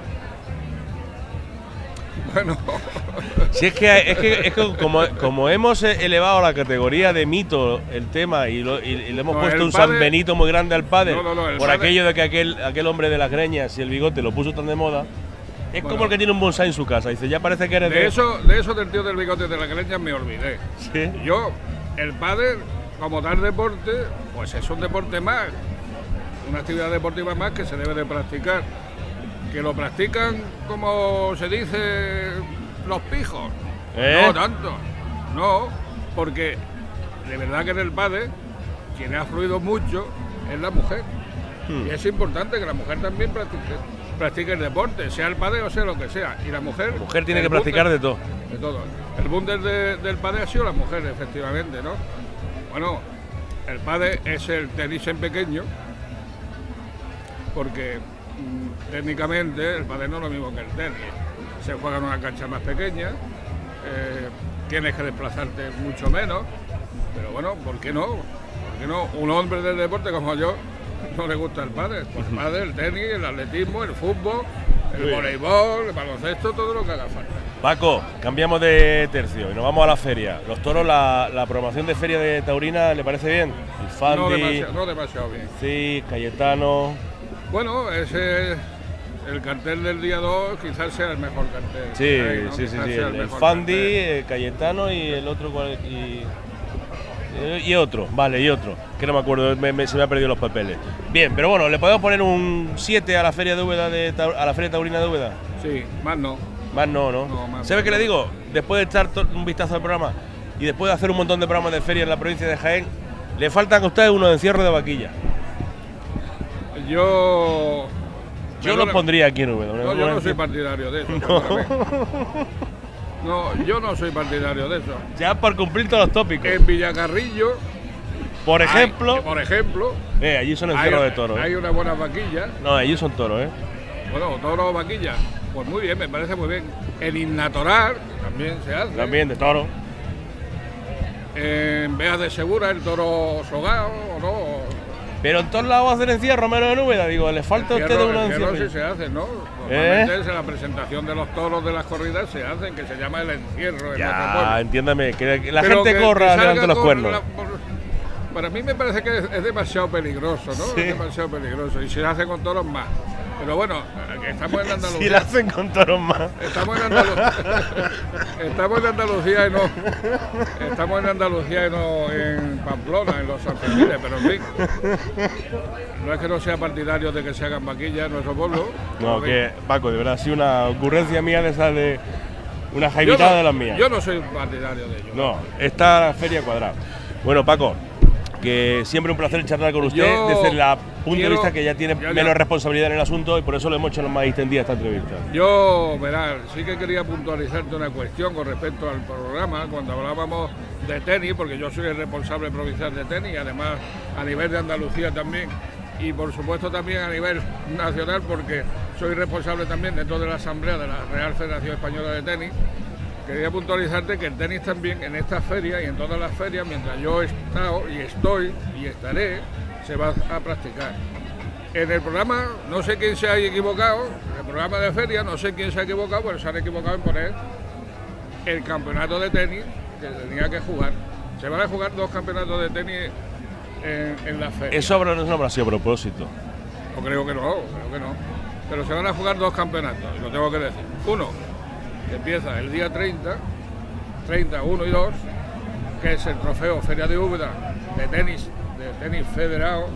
[SPEAKER 14] Bueno,
[SPEAKER 5] Si es que, es que, es que como, como hemos elevado a la categoría de mito el tema y, lo- y- y le hemos
[SPEAKER 14] No,
[SPEAKER 5] puesto
[SPEAKER 14] el
[SPEAKER 5] un San
[SPEAKER 14] pádel-
[SPEAKER 5] Benito muy grande al pádel,
[SPEAKER 14] No, no, no, el
[SPEAKER 5] por
[SPEAKER 14] pádel-
[SPEAKER 5] aquello de que aquel, aquel hombre de las greñas y el bigote lo puso tan de moda, es
[SPEAKER 14] Bueno.
[SPEAKER 5] como el que tiene un bonsái en su casa. Dice, ya parece que eres de...
[SPEAKER 14] de eso, de eso del tío del bigote de la greña me olvidé.
[SPEAKER 5] Sí.
[SPEAKER 14] Yo, el pádel, como tal deporte, pues es un deporte más, una actividad deportiva más que se debe de practicar. Que lo practican, como se dice, los pijos.
[SPEAKER 5] ¿Eh?
[SPEAKER 14] No tanto, no, porque de verdad que en el pádel quien ha fluido mucho es la mujer.
[SPEAKER 5] Hmm.
[SPEAKER 14] Y es importante que la mujer también practique, practique el deporte, sea el pádel o sea lo que sea. Y la mujer...
[SPEAKER 5] La mujer tiene
[SPEAKER 14] el
[SPEAKER 5] que practicar
[SPEAKER 14] búnker-
[SPEAKER 5] de todo.
[SPEAKER 14] de todo. El búnker de- del pádel ha sido la mujer, efectivamente, ¿no? Bueno, el pádel es el tenis en pequeño, porque mm, técnicamente el pádel no es lo mismo que el tenis. Se juega en una cancha más pequeña, eh, tienes que desplazarte mucho menos, pero bueno, ¿por qué no? ¿Por qué no? Un hombre del deporte como yo no le gusta el pádel. Pues el pádel, el tenis, el atletismo, el fútbol, el
[SPEAKER 5] Muy bien.
[SPEAKER 14] voleibol, el baloncesto, todo lo que haga falta.
[SPEAKER 5] Paco, cambiamos de tercio y nos vamos a la feria. Los toros, la, la programación de feria de Taurina, ¿le parece bien? El
[SPEAKER 14] No
[SPEAKER 5] Fandi,
[SPEAKER 14] demasiado, no demasiado bien.
[SPEAKER 5] sí, Cayetano.
[SPEAKER 14] Bueno, ese el cartel del día dos quizás sea el mejor cartel.
[SPEAKER 5] Sí,
[SPEAKER 14] que hay, ¿no?
[SPEAKER 5] sí, sí,
[SPEAKER 14] Quizás
[SPEAKER 5] sí.
[SPEAKER 14] sea
[SPEAKER 5] El, el
[SPEAKER 14] mejor
[SPEAKER 5] Fandi,
[SPEAKER 14] cartel.
[SPEAKER 5] eh, Cayetano y el otro. cuál- Y, y otro, vale, y otro. Que no me acuerdo, me- me- se me han perdido los papeles. Bien, pero bueno, ¿le podemos poner un siete a la feria de Úbeda, de, Tau- a la feria taurina de Úbeda?
[SPEAKER 14] Sí, más no.
[SPEAKER 5] Más no, ¿no?
[SPEAKER 14] No, más
[SPEAKER 5] ¿Sabe
[SPEAKER 14] no.
[SPEAKER 5] qué le digo? Después de echar to- un vistazo al programa y después de hacer un montón de programas de feria en la provincia de Jaén, le faltan a ustedes unos encierros de vaquilla.
[SPEAKER 14] Yo.
[SPEAKER 5] Yo
[SPEAKER 14] Perdona,
[SPEAKER 5] los pondría aquí en Úbeda.
[SPEAKER 14] No, yo no soy partidario de eso.
[SPEAKER 5] No.
[SPEAKER 14] perdóname. No, yo no soy partidario de eso.
[SPEAKER 5] Ya por cumplir todos los tópicos.
[SPEAKER 14] En Villacarrillo.
[SPEAKER 5] Por
[SPEAKER 14] hay-
[SPEAKER 5] ejemplo,
[SPEAKER 14] por ejemplo.
[SPEAKER 5] eh, allí son
[SPEAKER 14] hay,
[SPEAKER 5] encierros de toros.
[SPEAKER 14] hay
[SPEAKER 5] ¿eh?
[SPEAKER 14] unas buenas vaquillas.
[SPEAKER 5] No, allí son toros, ¿eh?
[SPEAKER 14] Bueno, toros, vaquillas. Pues muy bien, me parece muy bien. En Innatoral también se hace.
[SPEAKER 5] También de toro.
[SPEAKER 14] en Beas de Segura, el toro sogao, o no.
[SPEAKER 5] Pero en todos lados hacen encierro, menos en Úbeda, digo, ¿les falta a ustedes una
[SPEAKER 14] encierro?
[SPEAKER 5] encierro?
[SPEAKER 14] Sí se hace, ¿no?
[SPEAKER 5] ¿Eh?
[SPEAKER 14] Normalmente la presentación de los toros de las corridas se hacen, que se llama el encierro en nuestro
[SPEAKER 5] Ya,
[SPEAKER 14] pueblo.
[SPEAKER 5] entiéndame, que la
[SPEAKER 14] Pero
[SPEAKER 5] gente
[SPEAKER 14] que-
[SPEAKER 5] corra
[SPEAKER 14] que salga
[SPEAKER 5] delante de los
[SPEAKER 14] con
[SPEAKER 5] cuernos.
[SPEAKER 14] la- por- para mí me parece que es, es demasiado peligroso, ¿no?
[SPEAKER 5] Sí.
[SPEAKER 14] Es demasiado peligroso. Y si lo hace con toros más. Pero bueno, que estamos en Andalucía.
[SPEAKER 5] Si la hacen con toros más.
[SPEAKER 14] Estamos en Andalucía. Estamos en Andalucía y no. Estamos en Andalucía y no en Pamplona, en los Sanfermines, pero en fin. No es que no sea partidario de que se hagan vaquillas en nuestro pueblo.
[SPEAKER 5] No,
[SPEAKER 14] en fin.
[SPEAKER 5] que Paco, de verdad, ha sido una ocurrencia mía de esa de una jaivitada
[SPEAKER 14] Yo no-
[SPEAKER 5] de las mías.
[SPEAKER 14] Yo no soy partidario de ello.
[SPEAKER 5] No, está la feria cuadrada. Bueno, Paco, que siempre un placer charlar con usted
[SPEAKER 14] Yo
[SPEAKER 5] desde el punto de
[SPEAKER 14] quiero-
[SPEAKER 5] vista que ya tiene
[SPEAKER 14] ya, ya.
[SPEAKER 5] menos responsabilidad en el asunto y por eso le hemos hecho más extendida esta entrevista.
[SPEAKER 14] Yo, verás, sí que quería puntualizarte una cuestión con respecto al programa, cuando hablábamos de tenis, porque yo soy el responsable provincial de tenis, y además a nivel de Andalucía también, y por supuesto también a nivel nacional, porque soy responsable también dentro de la Asamblea de la Real Federación Española de Tenis. Quería puntualizarte que el tenis también en esta feria y en todas las ferias, mientras yo he estado y estoy y estaré, se va a practicar. En el programa, no sé quién se ha equivocado, en el programa de feria, no sé quién se ha equivocado, pero se han equivocado en poner el campeonato de tenis que tenía que jugar. Se van a jugar dos campeonatos de tenis en, en la feria.
[SPEAKER 5] Eso habrá, no habrá sido a propósito.
[SPEAKER 14] No creo que no, creo que no. Pero se van a jugar dos campeonatos, lo tengo que decir. Uno, que empieza el día treinta, treinta, uno y dos, que es el trofeo Feria de Úbeda de tenis, de tenis federado.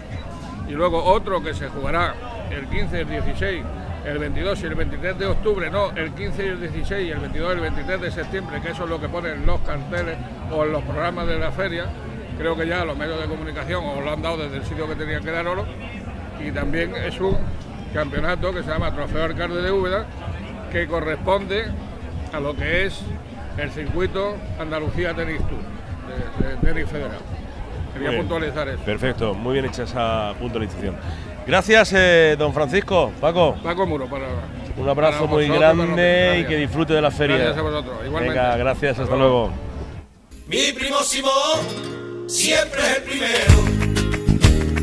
[SPEAKER 14] Y luego otro que se jugará el quince, el dieciséis, el veintidós y el veintitrés de octubre, no, el quince y el dieciséis y el veintidós y el veintitrés de septiembre, que eso es lo que ponen los carteles o en los programas de la feria. Creo que ya los medios de comunicación os lo han dado desde el sitio que tenían que darlo. Y también es un campeonato que se llama Trofeo Alcalde de Úbeda, que corresponde a lo que es el circuito Andalucía Tenis Tour, de, de tenis federal. Quería
[SPEAKER 5] Muy bien.
[SPEAKER 14] puntualizar eso.
[SPEAKER 5] Perfecto, muy bien hecha esa puntualización. Gracias, eh, don Francisco. Paco.
[SPEAKER 14] Paco Muro, para
[SPEAKER 5] Un abrazo
[SPEAKER 14] para
[SPEAKER 5] muy
[SPEAKER 14] vosotros,
[SPEAKER 5] grande
[SPEAKER 14] para
[SPEAKER 5] y que disfrute de la feria.
[SPEAKER 14] Gracias a vosotros, igualmente.
[SPEAKER 5] Venga, gracias, hasta luego.
[SPEAKER 4] Mi primo Simón siempre es el primero,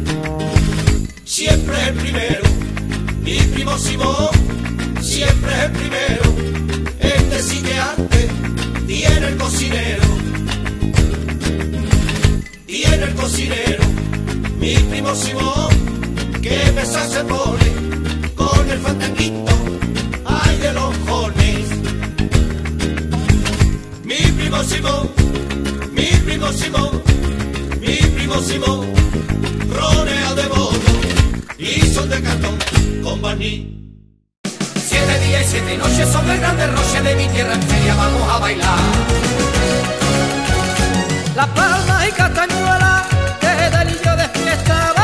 [SPEAKER 4] siempre es el primero. Mi primo Simón siempre es el primero. Este sí que arte tiene el cocinero, tiene el cocinero. Mi primo Simón que pesa se pone con el fantanguito, ay de los jones. Mi primo Simón, mi primo Simón, mi primo Simón, ronea de bono y son de cartón con barniz. Siete días y siete noches son el grande roche de mi tierra en feria, vamos a bailar.
[SPEAKER 2] Las palmas y castañuelas, que delillo de fiesta